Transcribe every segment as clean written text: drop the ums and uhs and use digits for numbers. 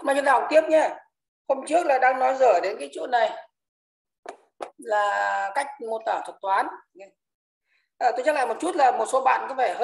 mà chúng ta học tiếp nhé. Hôm trước là đang nói dở đến cái chỗ này là cách mô tả thuật toán. Tôi nhắc lại một chút là một số bạn có vẻ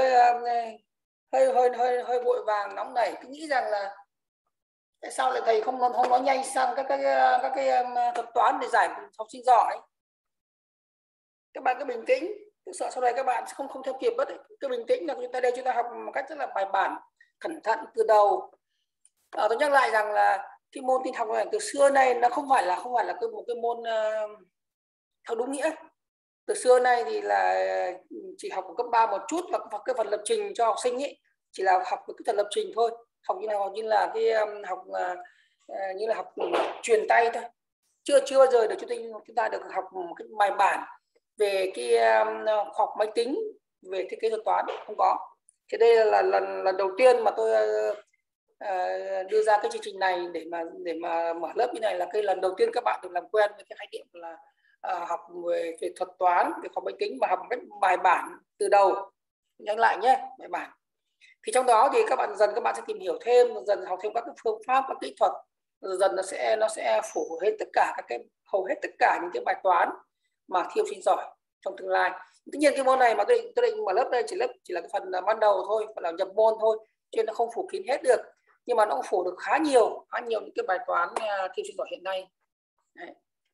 hơi vội vàng nóng nảy, cứ nghĩ rằng là tại sao lại thầy không nói nhanh sang các cái thuật toán để giải học sinh giỏi. Các bạn cứ bình tĩnh, tôi sợ sau này các bạn sẽ không theo kịp mất. Cứ bình tĩnh là chúng ta học một cách rất là bài bản, cẩn thận từ đầu. Tôi nhắc lại rằng là cái môn tin học này từ xưa nay nó không phải là một cái môn theo đúng nghĩa. Từ xưa nay thì là chỉ học ở cấp 3 một chút, và cái phần lập trình cho học sinh ấy chỉ là học cái phần lập trình thôi, học như là cái học như là học truyền tay thôi, chưa bao giờ được chúng ta được học một cái bài bản về cái học máy tính, về thiết kế thuật toán, không có. Thì đây là lần đầu tiên mà tôi đưa ra cái chương trình này để mà mở lớp như này, là cái lần đầu tiên các bạn được làm quen với cái khái niệm là học về thuật toán, về học máy tính, và học một cách bài bản từ đầu. Nhắc lại nhé, bài bản. Thì trong đó thì các bạn sẽ tìm hiểu thêm, dần học thêm các cái phương pháp, các kỹ thuật, dần nó sẽ phủ hết hầu hết tất cả những cái bài toán mà thi học sinh giỏi trong tương lai. Tất nhiên cái môn này mà tôi định mở lớp đây chỉ là cái phần ban đầu thôi, phần là nhập môn thôi, cho nên nó không phủ kín hết được, nhưng mà nó cũng phủ được khá nhiều những cái bài toán thi học sinh giỏi hiện nay. Đấy.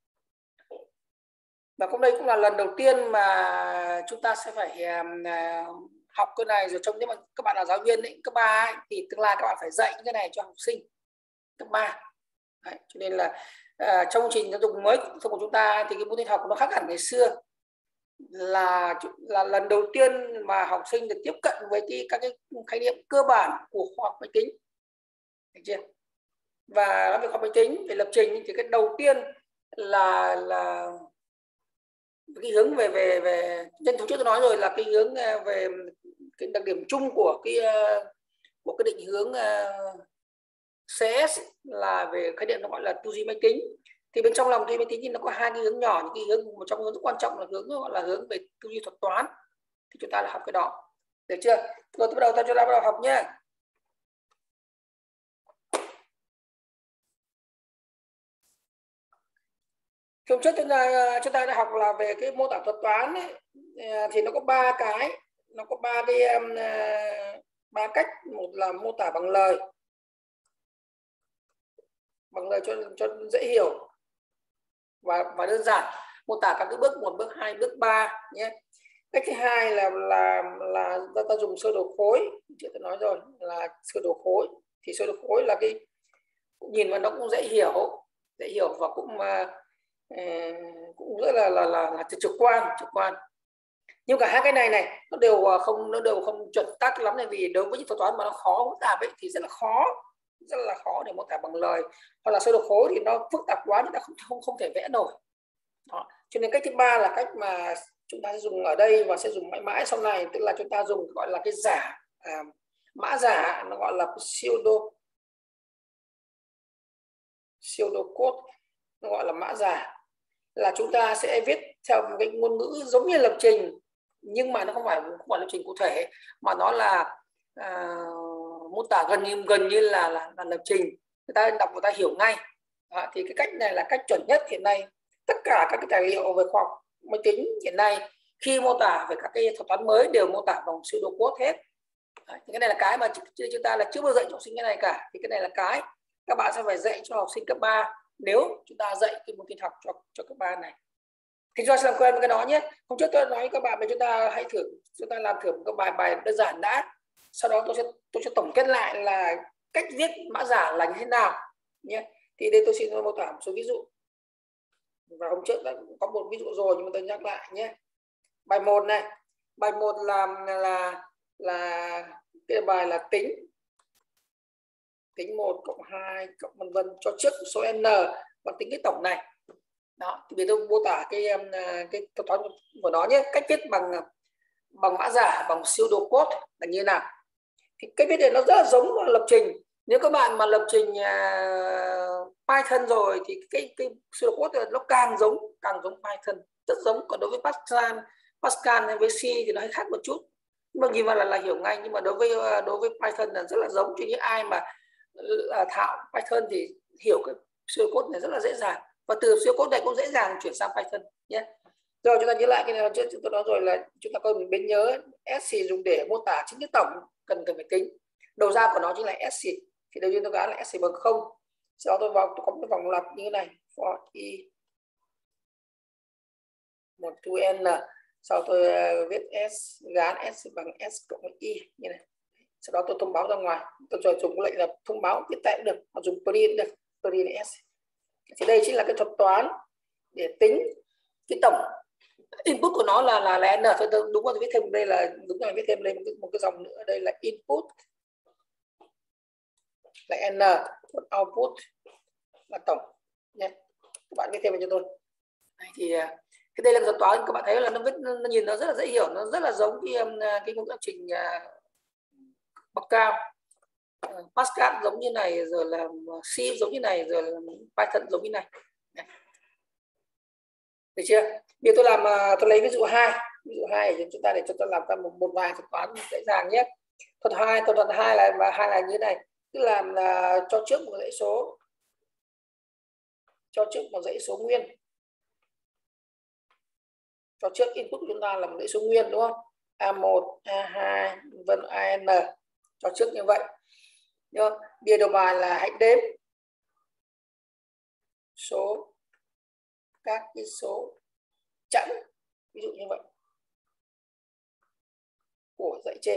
Và hôm nay cũng là lần đầu tiên mà chúng ta sẽ phải học cái này rồi. Nếu mà các bạn là giáo viên ấy, cấp 3 ấy, thì tương lai các bạn phải dạy những cái này cho học sinh cấp 3. Đấy, cho nên là trong trình giáo dục mới của chúng ta thì cái môn tin học nó khác hẳn ngày xưa, là lần đầu tiên mà học sinh được tiếp cận với các cái khái niệm cơ bản của khoa học máy tính. Được chưa? Và nói về khoa học máy tính, về lập trình thì cái đầu tiên là cái hướng về trên thứ trước tôi nói rồi, là cái hướng về cái đặc điểm chung của một cái định hướng CS là về khái niệm nó gọi là tư duy máy tính. Thì bên trong lòng tư duy máy tính thì nó có hai cái hướng nhỏ, những cái hướng, một trong hướng rất quan trọng là gọi là hướng về tư duy thuật toán. Thì chúng ta là học cái đó, được chưa? Rồi tôi bắt đầu học nhé. Hôm trước chúng ta đã học là về cái mô tả thuật toán ấy, thì nó có ba cách. Một là mô tả bằng lời cho dễ hiểu và đơn giản, mô tả các cái bước 1, bước 2, bước 3 nhé. Cách thứ hai là ta dùng sơ đồ khối. Trước tôi nói rồi là sơ đồ khối, thì sơ đồ khối là cái nhìn vào nó cũng dễ hiểu và cũng rất là trực quan. Nhưng cả hai cái này nó đều không chuẩn tắc lắm, này vì đối với những thuật toán mà nó khó phức tạp ấy thì rất là khó để mô tả bằng lời, hoặc là sơ đồ khối thì nó phức tạp quá, chúng ta không thể vẽ nổi. Đó. Cho nên cách thứ ba là cách mà chúng ta sẽ dùng ở đây và sẽ dùng mãi mãi sau này, tức là chúng ta dùng gọi là cái mã giả, nó gọi là pseudocode, nó gọi là mã giả, là chúng ta sẽ viết theo một cái ngôn ngữ giống như lập trình, nhưng mà nó không phải lập trình cụ thể, mà nó là mô tả gần như là lập trình, người ta đọc người ta hiểu ngay. Thì cái cách này là cách chuẩn nhất hiện nay. Tất cả các cái tài liệu về khoa học máy tính hiện nay khi mô tả về các cái thuật toán mới đều mô tả bằng pseudocode hết. Cái này là cái mà chúng ta là chưa bao giờ dạy cho học sinh cái này cả. Thì cái này là cái các bạn sẽ phải dạy cho học sinh cấp 3 nếu chúng ta dạy cái môn tin học cho cấp 3 này. Thì chúng ta sẽ làm quen với cái đó nhé. Hôm trước tôi nói với các bạn là chúng ta làm thử một cái bài đơn giản đã. Sau đó tôi sẽ tổng kết lại là cách viết mã giả là như thế nào nhé. Thì đây tôi xin mô tả một số ví dụ. Và hôm trước đã có một ví dụ rồi, nhưng mà tôi nhắc lại nhé. Bài 1 này, bài 1 là cái bài là tính 1 cộng 2 cộng vân vân cho trước số n và tính cái tổng này. Đó, thì bây giờ tôi mô tả cái thuật toán của nó nhé. Cách viết bằng mã giả, bằng pseudocode là như thế nào. Thì cách viết này nó rất là giống lập trình. Nếu các bạn mà lập trình Python rồi thì cái pseudocode nó càng giống Python, rất giống. Còn đối với Pascal hay với C thì nó hơi khác một chút, nhưng mà nhìn vào là hiểu ngay. Nhưng mà đối với Python là rất là giống. Cho những ai mà thạo Python thì hiểu cái pseudocode này rất là dễ dàng, và từ pseudocode này cũng dễ dàng chuyển sang Python nhé. Rồi chúng ta nhớ lại cái này trước tôi nói rồi, là chúng ta có một biến nhớ SC dùng để mô tả chính cái tổng cần phải tính. Đầu ra của nó chính là SC, thì đầu tiên tôi gán là SC bằng 0. Sau đó tôi vào, tôi có một vòng lặp như thế này, for i 1 to n. Sau tôi viết s, gán s bằng s cộng y như này. Sau đó tôi thông báo ra ngoài, tôi rồi dùng lệnh là thông báo viết tại cũng được, hoặc dùng print được, print s. Thì đây chính là cái thuật toán để tính cái tổng input của nó là n. Thôi đúng rồi, viết thêm đây là đúng rồi, viết thêm đây một cái dòng nữa, đây là input là n, còn output là tổng nhé. Các bạn viết thêm cho tôi. Thì cái đây là thuật toán, các bạn thấy là nó viết, nó nhìn nó rất là dễ hiểu, nó rất là giống cái công trình bậc cao. Pascal giống như này, rồi là C giống như này, rồi là Python giống như này. Được chưa? Bây giờ tôi làm, tôi lấy ví dụ 2. Ví dụ 2 để chúng ta, để cho tôi làm ra một vài thuật toán dễ dàng nhé. Thuật 2 là như thế này, tức là cho trước một dãy số, cho trước một dãy số nguyên, cho trước input của chúng ta là một dãy số nguyên, đúng không? A1, A2, vân AN, cho trước như vậy. Bìa đầu bài là hãy đếm số các cái số chẵn, ví dụ như vậy, của dãy trên.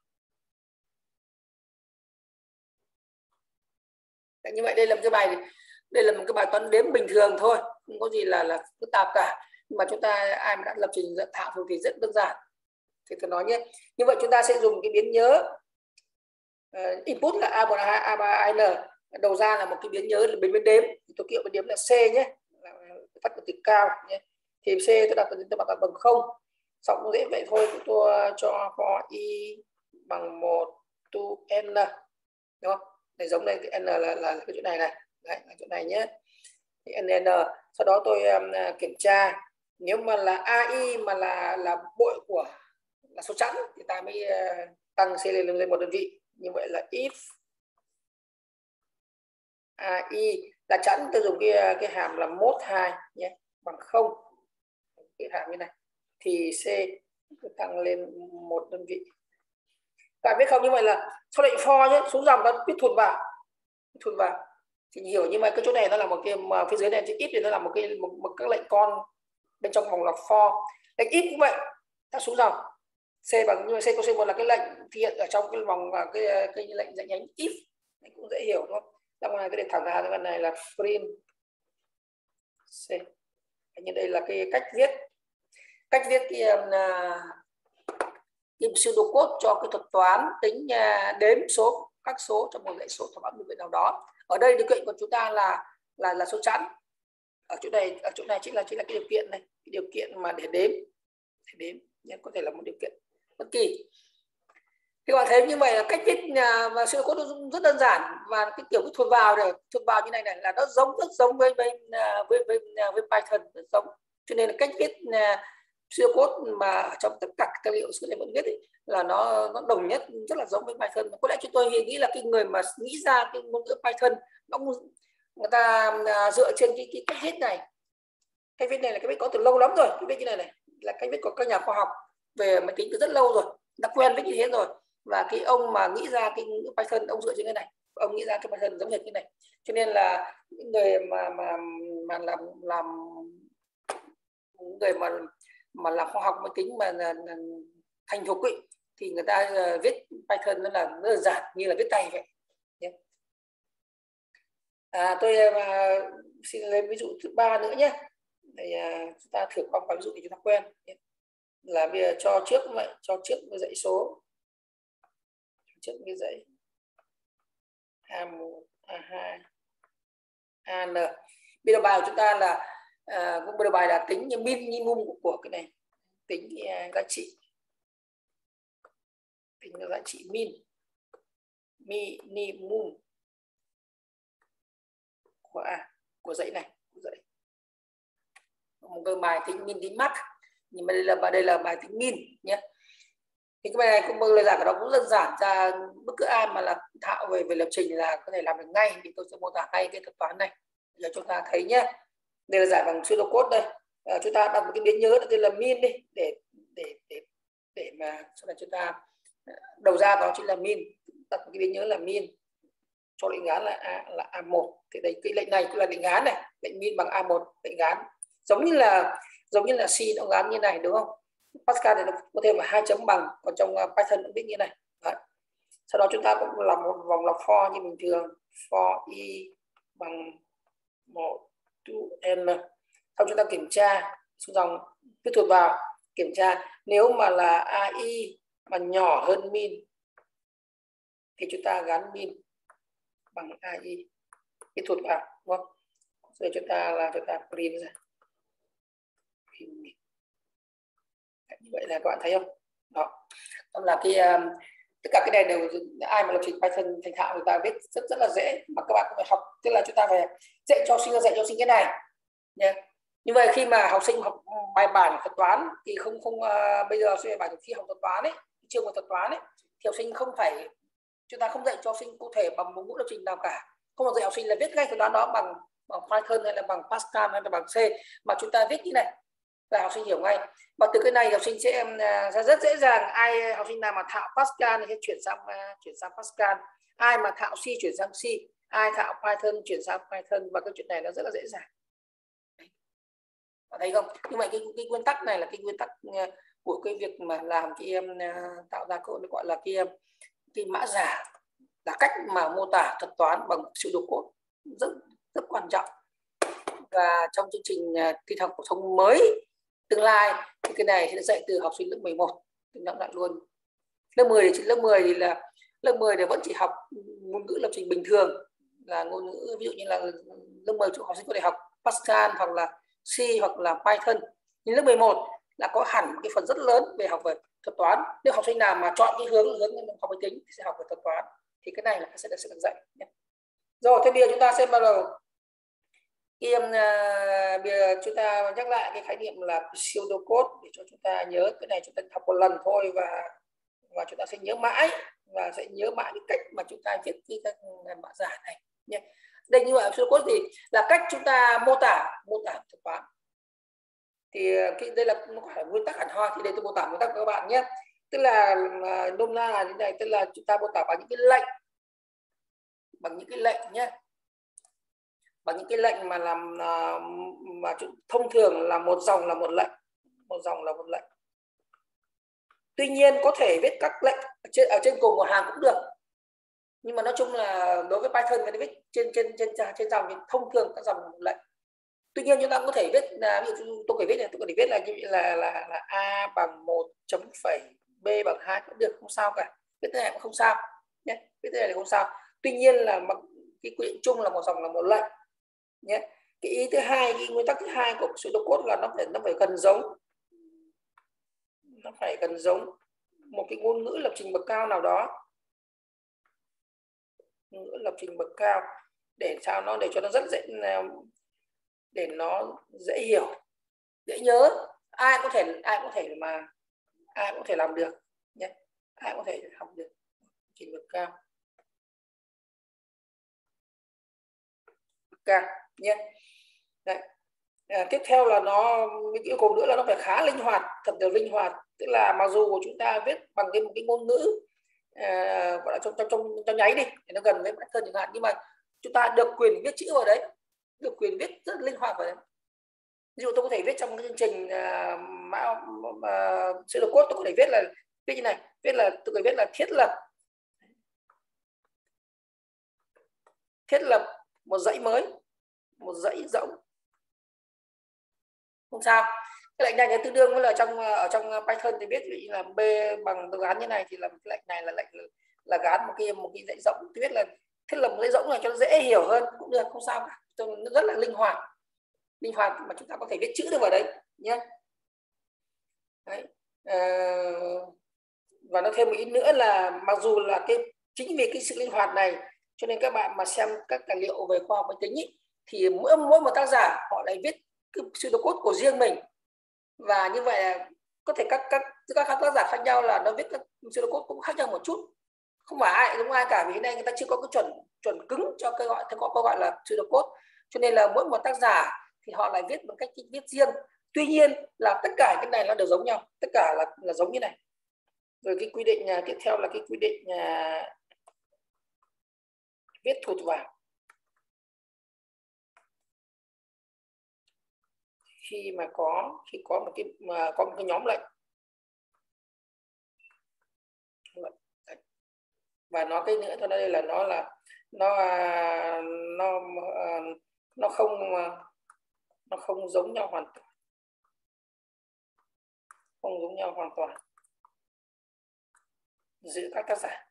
Đấy, như vậy đây là một cái bài, đây là một cái bài toán đếm bình thường thôi, không có gì là phức tạp cả. Nhưng mà chúng ta ai mà đã lập trình thạo rồi thì rất đơn giản. Thì tôi nói nhé, như vậy chúng ta sẽ dùng cái biến nhớ input là A1, A2, A3, AN, đầu ra là một cái biến nhớ là biến đếm, tôi kêu biến đếm là C nhé, phát từ cao nhé. Thì C tôi đặt bằng 0. Xong dễ vậy thôi, tôi cho for y bằng 1 to n, đúng không? Để giống đây, cái n là cái chỗ này này, đấy, là chỗ này nhé. Thì n, sau đó tôi kiểm tra, nếu mà là AI mà là bội của là số chẵn thì ta mới tăng C lên một đơn vị. Như vậy là if AI là chẵn, tôi dùng cái hàm là mốt 2 nhé, bằng 0, cái hàm như này, thì C tăng lên một đơn vị. Bạn biết không, như vậy là sau lệnh for nhé, xuống dòng nó biết thụt vào thì hiểu. Nhưng mà cái chỗ này nó là một cái, mà phía dưới này chữ if thì nó là một các lệnh con bên trong vòng lọc for. Lệnh if cũng vậy, ta xuống dòng C bằng, nhưng mà C có C1 là cái lệnh thực hiện ở trong cái vòng, và cái lệnh dạng nhánh if này cũng dễ hiểu, đúng không? Trong này cái để thẳng ra cái này là print C. Như đây là cái cách viết cái pseudocode cho cái thuật toán tính đếm số các số trong một dãy số trong một điều kiện nào đó. Ở đây điều kiện của chúng ta là số chẵn. Ở chỗ này chính là cái điều kiện này, cái điều kiện mà để đếm nhưng có thể là một điều kiện bất kỳ. Thì các bạn thấy như vậy là cách viết và pseudocode rất đơn giản, và cái kiểu cái thuật vào như này là nó rất giống với Python, rất giống. Cho nên là cách viết pseudocode mà trong tất cả các tài liệu số liệu vẫn viết ấy, là nó đồng nhất, rất là giống với Python. Có lẽ chúng tôi nghĩ là cái người mà nghĩ ra cái ngôn ngữ Python, người ta dựa trên cái cách viết này. Cách viết này là cái viết có từ lâu lắm rồi. Cái viết như này là cách viết của các nhà khoa học về máy tính từ rất lâu rồi, đã quen với như thế rồi. Và cái ông mà nghĩ ra cái ngữ Python, ông dựa trên cái này, ông nghĩ ra cái Python giống như thế này. Cho nên là những người mà làm người mà làm khoa học máy tính mà thành thục ấy, thì người ta viết Python nó là đơn giản như là viết tay vậy. Tôi xin lấy ví dụ thứ 3 nữa nhé. Để chúng ta thử qua ví dụ để chúng ta quen. Là bây giờ cho trước vậy, cho trước cái dãy số, trước cái dãy A1, A2, AN. Bây giờ bài của chúng ta là bây giờ bài là tính minimum của cái này, tính giá trị, giá trị minimum của dãy này, một cái bài tính min tính max, nhưng mà đây là bài tính min nhé. Thì cái bài này cũng lời giải của nó cũng đơn giản, ra bất cứ ai mà là thạo về lập trình là có thể làm được ngay. Thì tôi sẽ mô tả ngay cái thuật toán này để chúng ta thấy nhé. Đây là giải bằng pseudocode đây. Chúng ta đặt một cái biến nhớ tên là min đi để mà sau này chúng ta đầu ra đó chính là min, đặt một cái biến nhớ là min cho lệnh ngán là A1. Thì đây cái lệnh này cũng là lệnh ngán này, lệnh min bằng A1 lệnh ngán, giống như là C nó ngán như này đúng không? Pascal thì nó có thêm là 2 chấm bằng, còn trong Python cũng biết như này. Đấy. Sau đó chúng ta cũng làm một vòng lọc for như bình thường, for i bằng 1 to n. Sau chúng ta kiểm tra xuống dòng viết thuật vào, kiểm tra nếu mà là AI mà nhỏ hơn min thì chúng ta gắn min bằng AI, viết thuật vào đúng không? Rồi chúng ta print ra. Như vậy là các bạn thấy không? Đó là cái tất cả cái này đều ai mà lập trình Python thành thạo người ta biết rất là dễ, mà các bạn cũng phải học, tức là chúng ta phải dạy cho sinh cái này nha. Như vậy khi mà học sinh học bài bản thuật toán thì không bây giờ sẽ bài khi học thuật toán ấy, chương của thuật toán ấy, thì học sinh chúng ta không dạy cho học sinh cụ thể bằng một ngữ lập trình nào cả, không dạy học sinh là viết ngay thuật toán đó bằng Python hay là bằng Pascal hay là bằng C, mà chúng ta viết như này là học sinh hiểu ngay. Và từ cái này học sinh sẽ rất dễ dàng, học sinh nào mà thạo Pascal thì sẽ chuyển sang Pascal, ai mà thạo C chuyển sang C, ai thạo Python chuyển sang Python, và cái chuyện này nó rất là dễ dàng. Bạn thấy không? Như vậy cái nguyên tắc này là cái nguyên tắc của cái việc mà làm cái tạo ra nó gọi là cái mã giả, là cách mà mô tả thuật toán bằng pseudocode rất quan trọng. Và trong chương trình tin học phổ thông mới tương lai thì cái này sẽ dạy từ học sinh lớp 11 nhắc lại luôn. Lớp 10 thì lớp 10 thì vẫn chỉ học ngôn ngữ lập trình bình thường, là ngôn ngữ ví dụ như là lớp 10 học sinh có thể học Pascal hoặc là C hoặc là Python. Nhưng lớp 11 là có hẳn cái phần rất lớn về học về thuật toán. Nếu học sinh nào mà chọn cái hướng học máy tính thì sẽ học về thuật toán, thì cái này là sẽ được dạy nhé. Rồi thế bây giờ chúng ta sẽ bắt đầu bây giờ chúng ta nhắc lại cái khái niệm là pseudocode để cho chúng ta nhớ. Cái này chúng ta học một lần thôi và chúng ta sẽ nhớ mãi, và sẽ nhớ mãi cái cách mà chúng ta viết cái mã giả này nhé. Đây như vậy pseudocode thì là cách chúng ta mô tả thuật toán. Thì đây là nó phải nguyên tắc hẳn hoi, thì đây tôi mô tả nguyên tắc của các bạn nhé. Tức là nôm na là như này, tức là chúng ta mô tả bằng những cái lệnh nhé, bằng những cái lệnh mà làm mà thông thường là một dòng là một lệnh, tuy nhiên có thể viết các lệnh ở trên cùng một hàng cũng được, nhưng mà nói chung là đối với Python người ta viết trên dòng thì thông thường các dòng là một lệnh. Tuy nhiên chúng ta cũng có thể viết ví dụ tôi có thể viết là như là A bằng 1 chấm phẩy, B bằng 2 cũng được, không sao cả, viết thế này cũng không sao nhé, viết thế này thì không sao. Tuy nhiên là cái quy định chung là một dòng là một lệnh nhé. Cái ý thứ hai, cái nguyên tắc thứ hai của pseudocode là nó phải gần giống một cái ngôn ngữ lập trình bậc cao nào đó, ngôn ngữ lập trình bậc cao, để sao nó để cho nó rất dễ, để nó dễ hiểu, dễ nhớ, ai cũng thể làm được nhé, ai cũng thể học được trình bậc cao nhé. Đấy. Tiếp theo là nó yêu cầu nữa là nó phải khá linh hoạt, thật là linh hoạt, tức là mặc dù chúng ta viết bằng một cái ngôn ngữ gọi là trong nháy đi thì nó gần với Python chẳng hạn, nhưng mà chúng ta được quyền viết chữ vào đấy, được quyền viết rất linh hoạt vào đấy. Ví dụ tôi có thể viết trong cái chương trình pseudocode, tôi có thể viết như này, tôi có thể viết là thiết lập một dãy mới, một dãy rỗng, không sao. Cái lệnh này tương đương với là ở trong Python thì viết như là B bằng tôi gán như này, thì là cái lệnh này là lệnh là gán một cái dãy rỗng, tôi viết là thiết lập một dãy rỗng này cho nó dễ hiểu hơn cũng được, không sao cả, nó rất là linh hoạt mà chúng ta có thể viết chữ được vào đấy nhé. Đấy. Và nó thêm một ý nữa là mặc dù là chính vì cái sự linh hoạt này cho nên các bạn mà xem các tài liệu về khoa học máy tính ý, thì mỗi một tác giả họ lại viết cái pseudocode của riêng mình, và như vậy có thể các tác giả khác nhau là nó viết các pseudocode cũng khác nhau một chút, không phải ai giống ai cả, vì nay người ta chưa có cái chuẩn cứng cho cái gọi là pseudocode, cho nên là mỗi một tác giả thì họ lại viết một cách viết riêng. Tuy nhiên là tất cả cái này nó đều giống nhau, tất cả là giống như này. Rồi cái quy định tiếp theo là cái quy định viết thụt vào. Khi có một cái nhóm lệnh và nó cái nữa thôi, đây là nó không giống nhau hoàn toàn, không giống nhau hoàn toàn giữa các tác giả.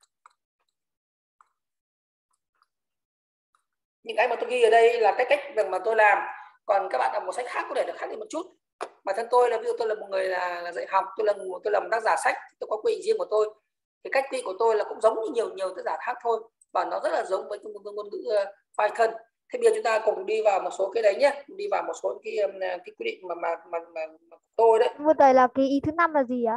Những cái mà tôi ghi ở đây là cái cách mà tôi làm, còn các bạn đọc một sách khác có thể được khác đi một chút. Bản thân tôi là ví dụ tôi là một người là dạy học, tôi là một tác giả sách, tôi có quy định riêng của tôi. Thì cách quy của tôi là cũng giống như nhiều tác giả khác thôi, và nó rất là giống với ngôn ngữ Python. Thế bây giờ chúng ta cùng đi vào một số cái đấy nhé, đi vào một số cái quy định mà tôi đấy. Vừa tới là cái ý thứ 5 là gì ạ?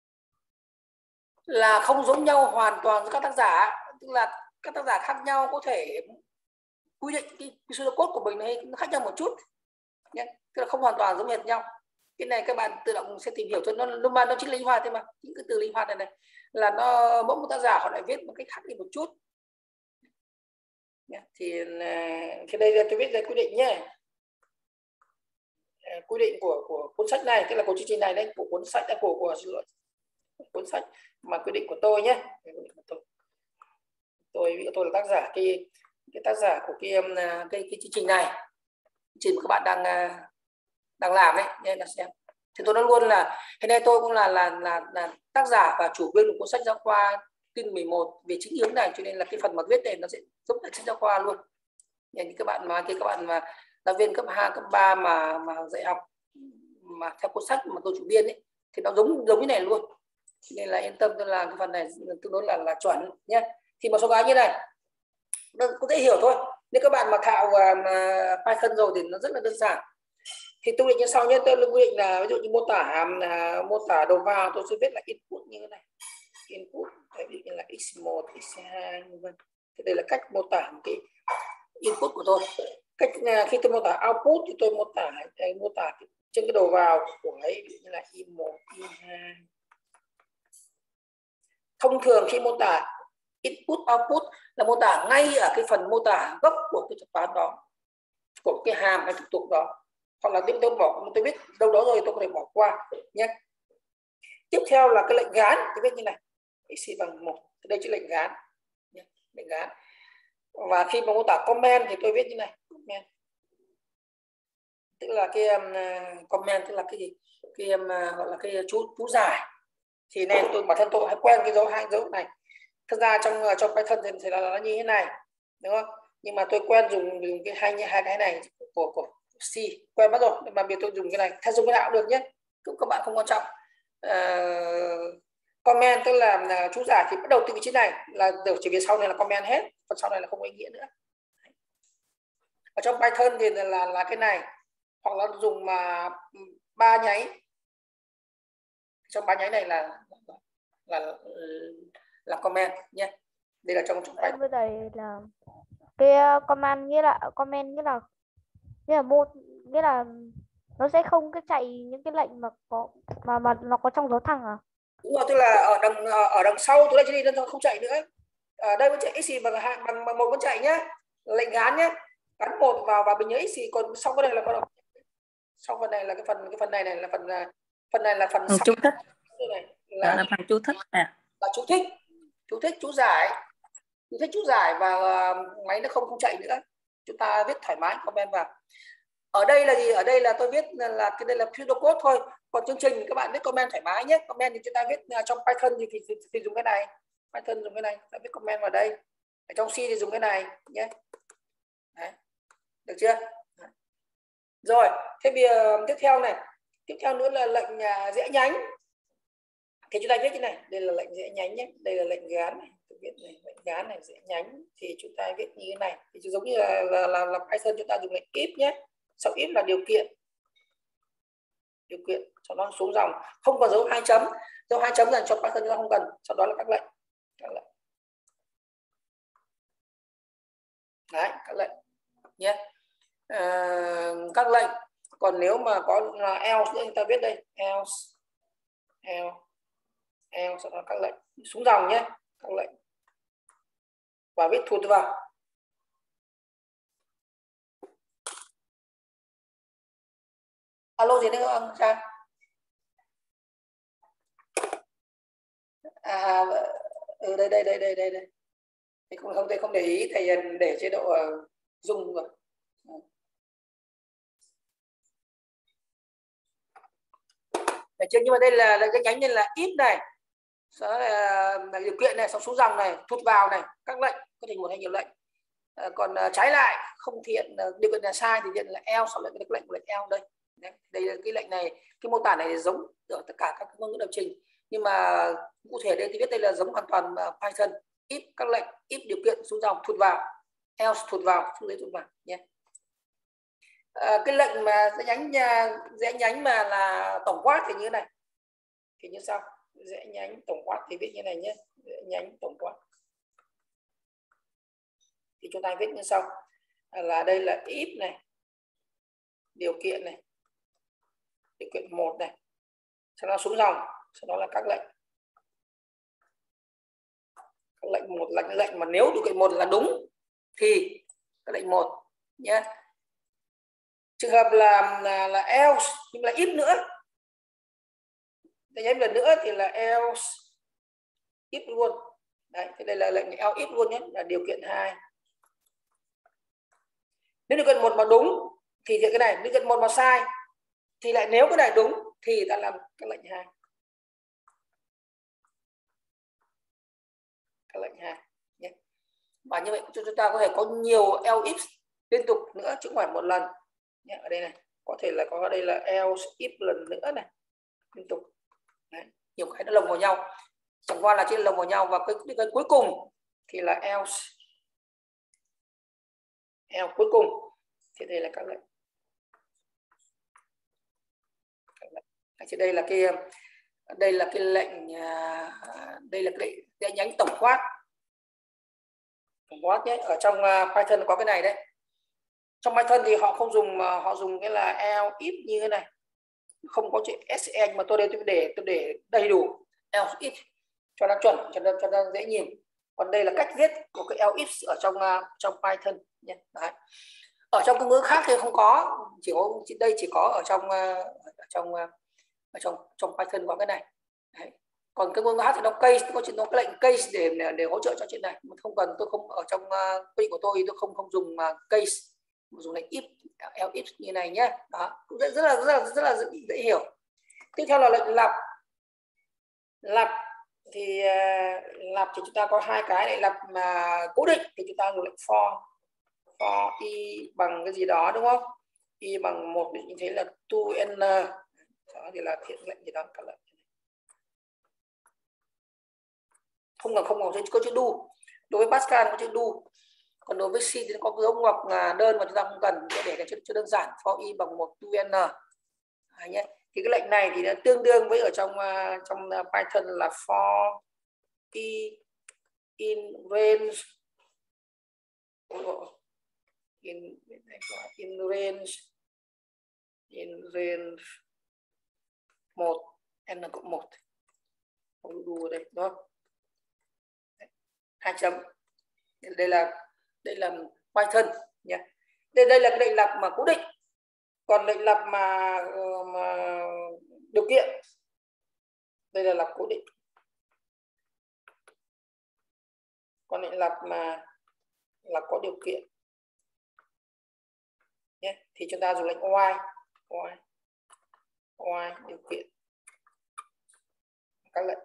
Là không giống nhau hoàn toàn với các tác giả, tức là các tác giả khác nhau có thể quy định cái pseudocode của mình nó khác nhau một chút nhé, tức là không hoàn toàn giống hệt nhau. Cái này các bạn tự động sẽ tìm hiểu cho nó chính là linh hoạt thôi mà. Những cái từ linh hoạt này là nó mỗi một tác giả họ lại viết một cách khác đi một chút. Thì đây là tôi viết ra quy định nhé. Quy định của cuốn sách này, tức là của chương trình này đấy, của cuốn sách của cuốn sách mà quy định của tôi nhé. Tôi là tác giả cái tác giả của cái chương trình này, chương trình mà các bạn đang làm đấy nên là xem. Thì tôi nói luôn là hiện nay tôi cũng là tác giả và chủ biên của cuốn sách giáo khoa tin 11 về chính hướng này, cho nên là cái phần mà viết này nó sẽ giống như sách giáo khoa luôn. Như các bạn mà giáo viên cấp 2, cấp 3 mà dạy học mà theo cuốn sách mà tôi chủ biên ấy thì nó giống như này luôn, nên là yên tâm, tôi làm cái phần này tương đối là chuẩn nhé. Thì một số cái như này nó cũng dễ hiểu thôi, nếu các bạn mà thạo Python rồi thì nó rất là đơn giản. Thì tôi định như sau nhé, tôi quy định là ví dụ như mô tả đầu vào tôi sẽ viết là input như thế này, input ví dụ như là x1 x2 vân vân. Thì đây là cách mô tả một cái input của tôi. Cách khi tôi mô tả output thì tôi mô tả trên cái đầu vào của ấy, ví dụ như là y1 y2. Thông thường khi mô tả input output là mô tả ngay ở cái phần mô tả gốc của cái thuật toán đó, của cái hàm hay thực tục đó, hoặc là tôi biết đâu đó rồi tôi có thể bỏ qua nhé. Tiếp theo là cái lệnh gán, tôi viết như này, x bằng 1, đây là lệnh gán nhé, lệnh gán. Và khi mà mô tả comment thì tôi viết như này, comment tức là cái comment tức là cái gì, cái gọi là cái chú giải. Thì nên bản thân tôi hay quen cái hai dấu này. Thực ra trong Python thì là nó như thế này, đúng không? Nhưng mà tôi quen dùng cái hai cái này của C, quen mất rồi, mà bây tôi dùng cái này, thay dùng cái nào cũng được nhé, cũng các bạn không quan trọng. Comment tức là chú giải thì bắt đầu từ vị trí này là được, chỉ vì sau này là comment hết, còn sau này là không có ý nghĩa nữa. Ở trong Python thì là cái này, hoặc là dùng mà 3 nháy, trong 3 nháy này là comment nhé. Đây là trong Python. Bây giờ là cái comment nghĩa là nó sẽ không cái chạy những cái lệnh mà nó có trong dấu thẳng à? Đúng rồi, tức là ở đằng sau tôi đây cho nên không chạy nữa. Ở đây vẫn chạy x bằng 1 vẫn chạy nhé, lệnh gán nhé, gắn 1 vào bình nhớ x, còn sau cái này là phần, sau phần này là cái phần này là phần chú thích, là phần chú thích là chú thích, chú giải và máy nó không chạy nữa, chúng ta viết thoải mái comment vào. Ở đây là gì? Ở đây là tôi viết là cái đây là pseudocode thôi, còn chương trình các bạn viết comment thoải mái nhé. Comment thì chúng ta viết trong Python thì dùng cái này, Python dùng cái này, ta viết comment vào đây. Ở trong C thì dùng cái này nhé. Đấy. Được chưa? Đấy. Rồi, thế bây giờ tiếp theo nữa là lệnh rẽ nhánh. Thì chúng ta viết cái này, đây là lệnh rẽ nhánh nhé, đây là lệnh gán này, tôi viết này, lệnh gán này, rẽ nhánh thì chúng ta viết như thế này. Thì giống như là Python chúng ta dùng lệnh if nhé. Sau if là điều kiện sau đó xuống dòng, không có dấu hai chấm. Dấu hai chấm là cho Python chúng ta không cần. Sau đó là các lệnh. Đấy, các lệnh nhé. Các lệnh. Còn nếu mà có là else nữa chúng ta viết đây, else sau đó các lệnh xuống dòng nhé, các lệnh và viết thụt vào. Alo gì nữa không Trang? Đây. Thì không để ý, thầy để chế độ dùng rồi. Được chưa? Nhưng mà đây là cái nhánh nên là if này, đó là điều kiện này, xong xuống dòng này, thụt vào này, các lệnh có thể một hay nhiều lệnh. Còn trái lại không thực hiện điều kiện là sai thì hiện là else, sau lệnh lệnh của lệnh else đây. Đây là cái lệnh này, cái mô tả này giống ở tất cả các ngôn ngữ lập trình, nhưng mà cụ thể đây thì viết đây là giống hoàn toàn Python. If các lệnh, if điều kiện xuống dòng thụt vào, else thụt vào, xuống dưới thụt vào nhé. Cái lệnh mà rẽ nhánh mà là tổng quát thì như thế này, thì như sau. Rẽ nhánh tổng quát thì viết như này nhé, rẽ nhánh tổng quát thì chúng ta viết như sau, là đây là if này, điều kiện này, điều kiện 1 này, sau đó xuống dòng, sau đó là các lệnh. Các lệnh một là lệnh mà nếu điều kiện 1 là đúng thì các lệnh 1 nhé. Trường hợp là else nhưng là if nữa, nhấn lần nữa thì là else if luôn. Đấy, thì đây là lệnh else if luôn nhé, là điều kiện 2. Nếu điều kiện 1 mà đúng thì cái này, điều kiện 1 mà sai thì lại nếu cái này đúng thì ta làm các lệnh 2. Các lệnh 2 nhé. Và như vậy chúng ta có thể có nhiều else if liên tục nữa chứ không phải một lần nhé. Ở đây này có thể là có đây là else if lần nữa này, liên tục. Đấy, nhiều cái nó lồng vào nhau, chẳng qua là chỉ lồng vào nhau, và cái cuối cùng thì là else cuối cùng thì đây là các lệnh. Thì đây là cái lệnh, đây là cái lệnh nhánh tổng quát nhé. Ở trong Python có cái này đấy. Trong Python thì họ không dùng, họ dùng cái là else if như thế này, không có chữ sen, mà tôi để đầy đủ else if cho nó chuẩn, cho nó dễ nhìn. Còn đây là cách viết của cái else if ở trong Python nhé. Đấy. Ở trong ngôn ngữ khác thì không có, đây chỉ có ở trong Python có cái này. Đấy. Còn cái ngôn ngữ khác thì nó case, nó có lệnh case để hỗ trợ cho chuyện này. Mà không cần, tôi không ở trong quy định của tôi không dùng case, dùng lệnh if, else if như này nhé. Đó, rất là dễ hiểu. Tiếp theo là lệnh lặp. Thì chúng ta có hai cái này, lặp mà cố định thì chúng ta dùng lệnh for y bằng cái gì đó, đúng không? Y bằng 1 như thế là to n, đó thì là hiện lệnh gì đó, các lệnh không có chữ do. Đối với Pascal có chữ do, còn đối với C thì nó có dấu ngoặc đơn mà chúng ta không cần, để cái chữ đơn giản for y bằng 1 to n nhé. Thì cái lệnh này thì nó tương đương với ở trong Python là for y in range in range 1 n cộng 1, không đủ ở đây đó, 2 chấm. Đây là Python nhé. Đây là cái lệnh lặp mà cố định. Còn lệnh lặp mà điều kiện, đây là lặp cố định. Còn lệnh lặp mà là có điều kiện nhé, thì chúng ta dùng lệnh while điều kiện, các lệnh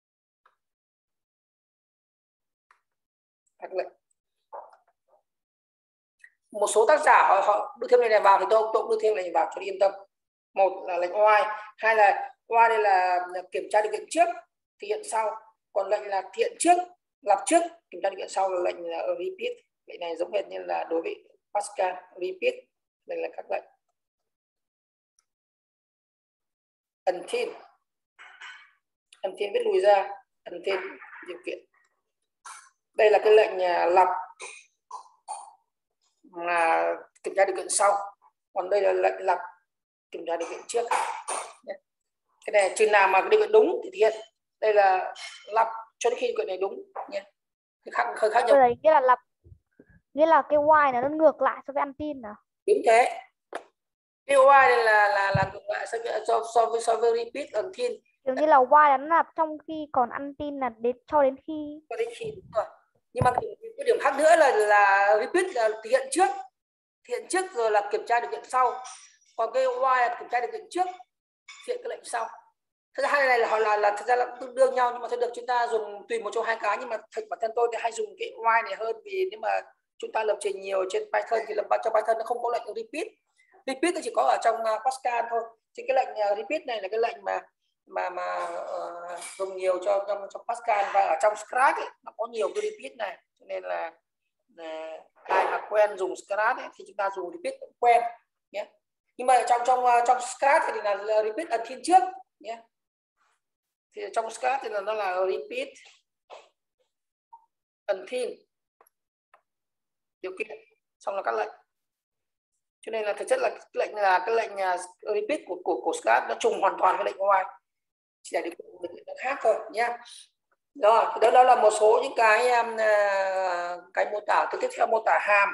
một số tác giả họ đưa thêm lệnh này vào thì tôi cũng đưa thêm lệnh vào cho yên tâm. Một là lệnh while, hai là while đây là kiểm tra điều kiện trước thì hiện sau, còn lệnh là hiện trước lặp trước kiểm tra điều kiện sau là lệnh là repeat. Lệnh này giống hệt như là đối với Pascal repeat. Đây là các lệnh. until viết lùi ra, until điều kiện. Đây là cái lệnh lặp mà kiểm tra điều kiện sau, còn đây là lệnh lặp kiểm tra điều kiện trước. Cái này chừng nào mà điều kiện đúng thì thực hiện. Đây là lặp cho đến khi điều kiện này đúng nhé. Hơi khác nhau. Đấy, nghĩa là cái while này nó ngược lại so với until nào? Đúng thế. Cái while này là ngược lại so với repeat until. Kiểu như là while là nó lặp trong khi, còn until là cho đến khi. Cho đến khi đúng rồi. Nhưng mà cái điểm khác nữa là repeat là thực hiện trước rồi là kiểm tra điều kiện sau. Còn cái while là kiểm tra điều kiện trước, thực hiện cái lệnh sau. Thật ra hai này là thật ra là tương đương nhau, nhưng mà thôi được, chúng ta dùng tùy một trong hai cái, nhưng mà bản thân tôi thì hay dùng cái while này hơn, vì nếu mà chúng ta lập trình nhiều trên Python thì lập trong Python nó không có lệnh repeat. Repeat nó chỉ có ở trong Pascal thôi. Thì cái lệnh repeat này là cái lệnh mà dùng nhiều trong Pascal, và ở trong Scratch ấy, nó có nhiều cái repeat này, cho nên là ai mà quen dùng Scratch ấy, thì chúng ta dùng repeat cũng quen nhé. Nhưng mà trong Scratch thì là repeat until trước nhé. Thì trong Scratch thì là nó là repeat until điều kiện, xong là các lệnh. Cho nên là thực chất là cái lệnh repeat của Scratch nó trùng hoàn toàn với lệnh while, chỉ là điều kiện nó khác thôi nhé. Rồi, đó là một số những cái mô tả. Tiếp theo mô tả hàm.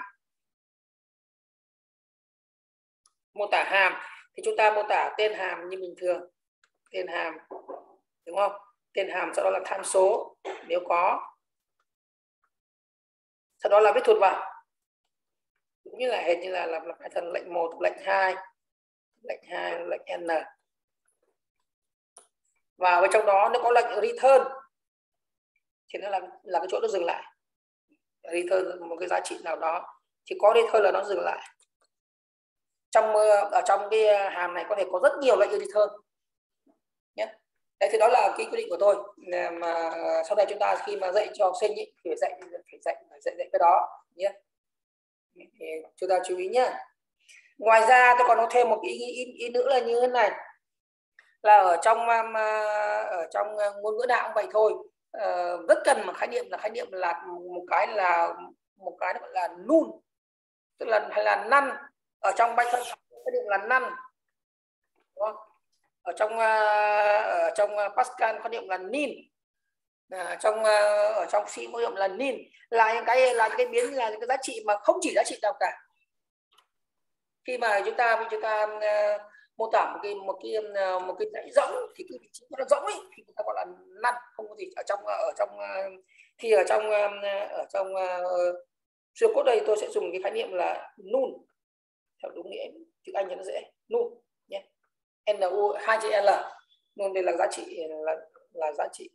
Mô tả hàm thì chúng ta mô tả tên hàm như bình thường, tên hàm, đúng không? Tên hàm sau đó là tham số nếu có, sau đó là viết thuật vào, cũng như là hệt như là Python lệnh 1, lệnh 2, lệnh n. Và bên trong đó nó có lệnh return thì nó là cái chỗ nó dừng lại. Return một cái giá trị nào đó thì có return là nó dừng lại. Ở trong cái hàm này có thể có rất nhiều lệnh return nhé. Đấy, thì đó là cái quy định của tôi, mà sau này chúng ta khi mà dạy cho học sinh ý, thì phải dạy cái đó nhé. Thì chúng ta chú ý nhé. Ngoài ra tôi còn có thêm một cái ý nữa là như thế này, là ở trong ngôn ngữ nào cũng vậy thôi, rất cần một khái niệm là một cái gọi là null, tức là hay là none. Ở trong Python khái niệm là none, đúng không? Ở trong Pascal khái niệm là nil, ở trong C khái niệm là nil, là những cái biến, là những cái giá trị mà không chỉ giá trị nào cả. Khi mà chúng ta mô tả một cái dãy rỗng thì cái vị trí nó rỗng ấy thì chúng ta gọi là none, không có gì ở trong siêu code đây tôi sẽ dùng cái khái niệm là null theo đúng nghĩa chữ Anh cho nó dễ, null nhé, nu 2 chữ l. Null đây là giá trị là giá trị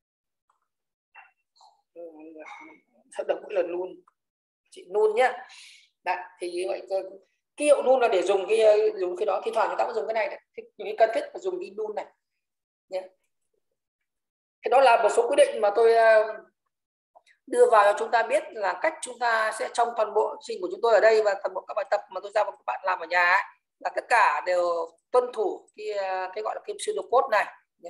thật đọc mỗi lần null, chị null nhá. Đấy, thì như vậy cái hiệu null là để dùng cái đó, thi thoảng chúng ta cũng dùng cái này, những cái cần thiết phải dùng cái null này nhé. Thế đó là một số quy định mà tôi đưa vào cho chúng ta biết là cách chúng ta sẽ trong toàn bộ trình của chúng tôi ở đây và toàn bộ các bài tập mà tôi giao cho các bạn làm ở nhà ấy, là tất cả đều tuân thủ cái gọi là cái pseudocode này.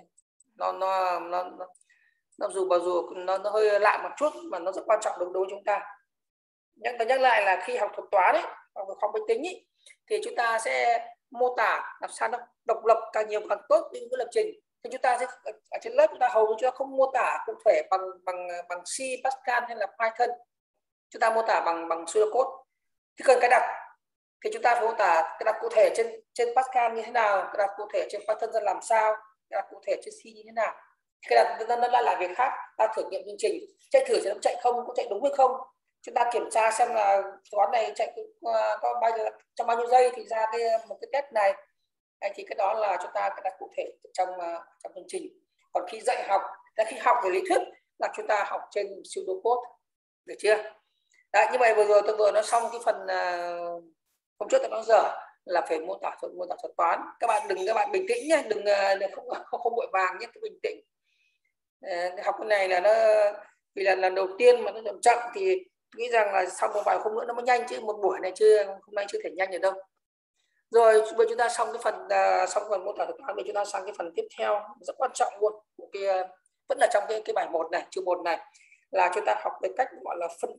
Nó dù nó hơi lạ một chút mà nó rất quan trọng đối với chúng ta. Nhắc lại là khi học thuật toán ấy, học máy tính ấy, thì chúng ta sẽ mô tả làm sao nó độc lập càng nhiều càng tốt những cái lập trình. Thì chúng ta sẽ ở trên lớp chúng ta hầu như chúng ta không mô tả cụ thể bằng C, Pascal hay là Python, chúng ta mô tả bằng pseudocode. Thì cần cái đặt thì chúng ta phải mô tả cái đặt cụ thể trên Pascal như thế nào, cái đặt cụ thể trên Python ra làm sao, cái đặt cụ thể trên C như thế nào. Cái đặt nó lại là việc khác. Ta thử nghiệm chương trình, chạy thử xem nó chạy không, có chạy đúng hay không. Chúng ta kiểm tra xem là toán này chạy có trong bao nhiêu giây thì ra một cái test này. Thì cái đó là chúng ta đặt cụ thể trong chương trình. Còn khi dạy học, khi học về lý thuyết là chúng ta học trên pseudocode, được chưa? Đấy, như vậy vừa rồi tôi vừa nói xong cái phần hôm trước tôi nói giờ là phải mô tả thuật toán. Các bạn bình tĩnh nhé, đừng không vội vàng nhé, cứ bình tĩnh. Học cái này là nó vì là lần đầu tiên mà nó chậm thì nghĩ rằng là sau một vài hôm nữa nó mới nhanh, chứ một buổi này hôm nay chưa thể nhanh được đâu. Rồi bây chúng ta xong cái phần mô tả thuật toán, bây chúng ta sang cái phần tiếp theo rất quan trọng luôn, cái vẫn là trong cái bài 1 này, chương 1 này, là chúng ta học về cách gọi là phân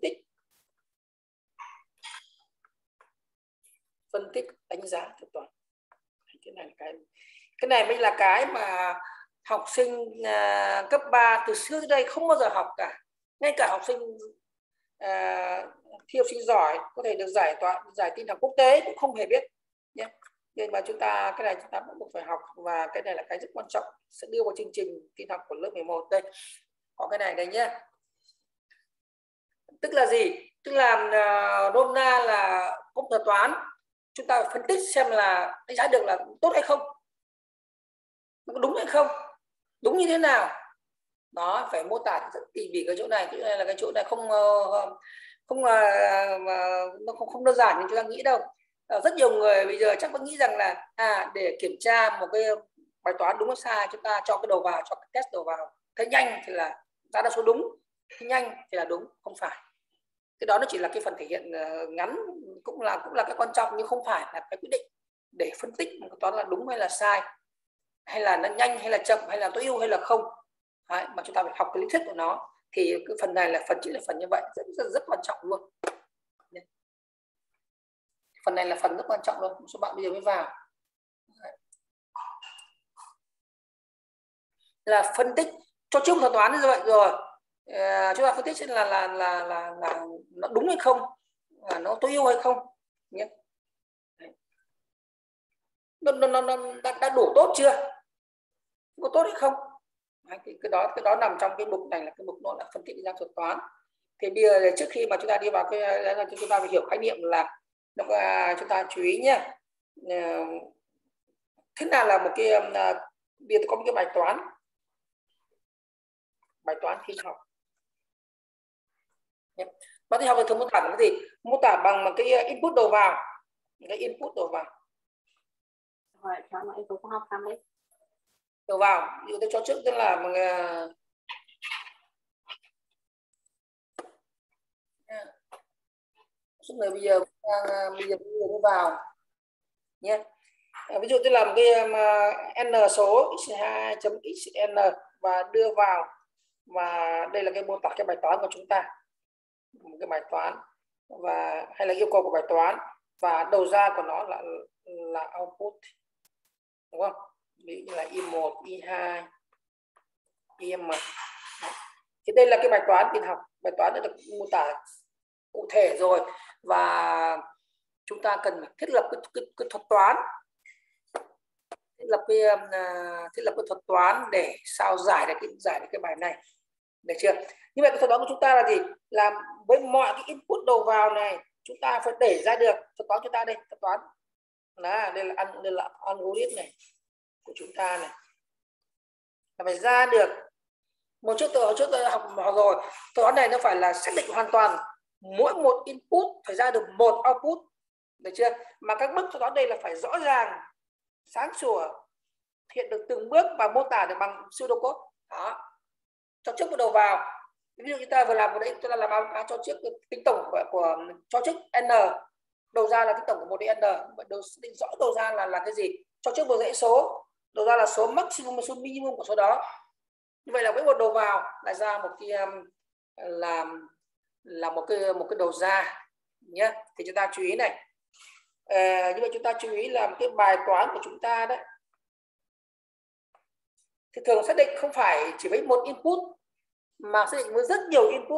tích đánh giá thuật toán. Cái này mới là cái mà học sinh cấp 3 từ xưa tới đây không bao giờ học cả. Ngay cả học sinh thi học sinh giỏi có thể được giải tin học quốc tế cũng không hề biết nhé. Nhưng mà cái này chúng ta bắt buộc phải học, và cái này là cái rất quan trọng, sẽ đưa vào chương trình tin học của lớp 11 đây. Có cái này đây nhé. Tức là gì? Tức là nôm na là công thuật toán, chúng ta phải phân tích xem là đánh giá được là tốt hay không, nó có đúng hay không, đúng như thế nào. Đó, phải mô tả rất tỉ mỉ cái chỗ này là cái chỗ này không đơn giản như chúng ta nghĩ đâu. Rất nhiều người bây giờ chắc vẫn nghĩ rằng là để kiểm tra một cái bài toán đúng hay sai, chúng ta cho cái đầu vào, cho cái test đầu vào, thấy nhanh thì là ra đa số đúng, thấy nhanh thì là đúng. Không phải, cái đó nó chỉ là cái phần thể hiện ngắn, cũng là cái quan trọng, nhưng không phải là cái quyết định để phân tích một cái toán là đúng hay là sai, hay là nó nhanh hay là chậm, hay là tối ưu hay là không. Đấy, mà chúng ta phải học cái lý thuyết của nó, thì cái phần này là phần như vậy, rất quan trọng luôn. Phần này là phần rất quan trọng luôn, một số bạn bây giờ mới vào. Đấy, là phân tích cho chung thuật toán như vậy rồi. Chúng ta phân tích xem là nó đúng hay không, nó tối ưu hay không nhé. Nó đã đủ tốt chưa, có tốt hay không. Cái đó nằm trong cái mục này, là cái mục nó là phân tích đánh giá thuật toán. Thì bây giờ trước khi mà chúng ta đi vào cái là chúng ta phải hiểu khái niệm là chúng ta chú ý nhé. Thế nào là một cái bây giờ có một cái bài toán tin học. Bài tin học thì thường mô tả bằng cái gì? Mô tả bằng một cái input đầu vào, Rồi, cho mọi người cũng học xong đấy. đầu vào. Ví dụ tôi cho trước tức là suốt người bây giờ mới vào nhé. Ví dụ tôi làm cái n số x2 chấm xn và đưa vào, và đây là cái mô tả cái bài toán của chúng ta, một cái bài toán và hay là yêu cầu của bài toán, và đầu ra của nó là output, đúng không? Ví dụ như là y1, y2, ym. Thì đây là cái bài toán tin học. Bài toán đã được mô tả cụ thể rồi, và chúng ta cần thiết lập cái thuật toán, thiết lập cái thuật toán để sao giải được cái bài này, được chưa? Như vậy cái thuật toán của chúng ta là gì? Là với mọi cái input đầu vào này chúng ta phải để ra được thuật toán. Chúng ta đây, thuật toán là đây là algorithm này của chúng ta này, là phải ra được hồi trước tôi học rồi, thuật toán này nó phải là xác định hoàn toàn mỗi một input phải ra được một output, được chưa? Mà các bước thuật toán đây là phải rõ ràng, sáng sủa, hiện được từng bước và mô tả được bằng pseudocode. Đó, cho trước một đầu vào. Ví dụ chúng ta vừa làm ở đây, chúng ta làm báo cáo cho trước tính tổng của cho trước n, đầu ra là tính tổng của 1 đến n. Đầu định rõ đầu ra là cái gì? Cho trước một dãy số, đầu ra là số maximum và số minimum của số đó. Như vậy là với một đầu vào là ra một cái là một cái đầu ra nhé. Thì chúng ta chú ý này. Như vậy chúng ta chú ý là cái bài toán của chúng ta đấy, thì thường xác định không phải chỉ với một input, mà xác định với rất nhiều input,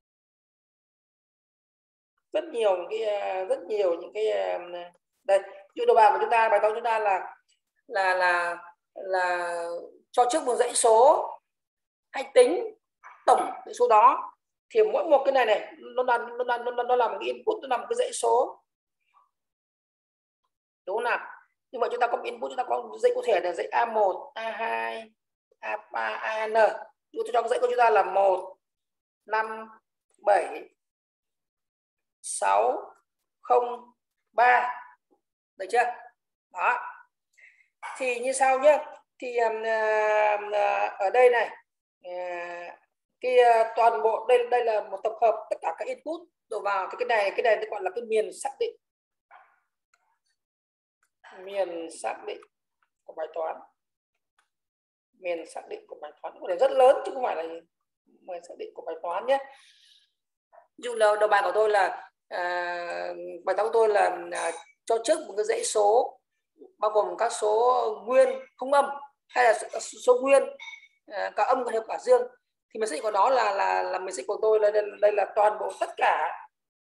rất nhiều những cái đây. Ví dụ đầu vào của chúng ta, bài toán của chúng ta là cho trước một dãy số hay tính tổng dãy số đó, thì mỗi một cái này nó là một cái input, nó là một cái dãy số, đúng không nào? Nhưng mà chúng ta có input, chúng ta có dãy cụ thể là dãy A1, A2, A3, AN. Tôi cho cái dãy của chúng ta là 1, 5, 7, 6, 0, 3. Được chưa? Đó. Thì như sau nhé. Thì ở đây này, cái toàn bộ đây là một tập hợp tất cả các input đổ vào, thì cái này nó gọi là cái miền xác định. miền xác định của bài toán. Miền xác định của bài toán có thể rất lớn chứ không phải là miền xác định của bài toán nhé. Ví dụ là đầu bài của tôi là bài toán của tôi là cho trước một cái dãy số bao gồm các số nguyên không âm hay là số nguyên cả âm hay cả dương, thì miền xác định của nó là miền xác định của tôi là đây là toàn bộ tất cả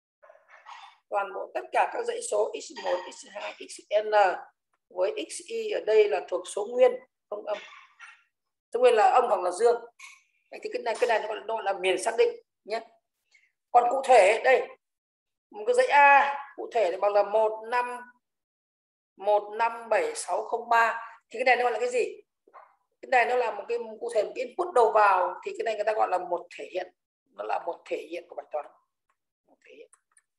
các dãy số x1, x2, xn với xy ở đây là thuộc số nguyên không âm. Số nguyên là âm hoặc là dương. Thì cái này nó là miền xác định nhé. Còn cụ thể đây một cái dãy A cụ thể thì bằng là 1515763, thì cái này nó gọi là cái gì? Cái này nó là một cái cụ thể một cái input đầu vào, thì cái này người ta gọi là một thể hiện, nó là một thể hiện của bài toán. Một thể hiện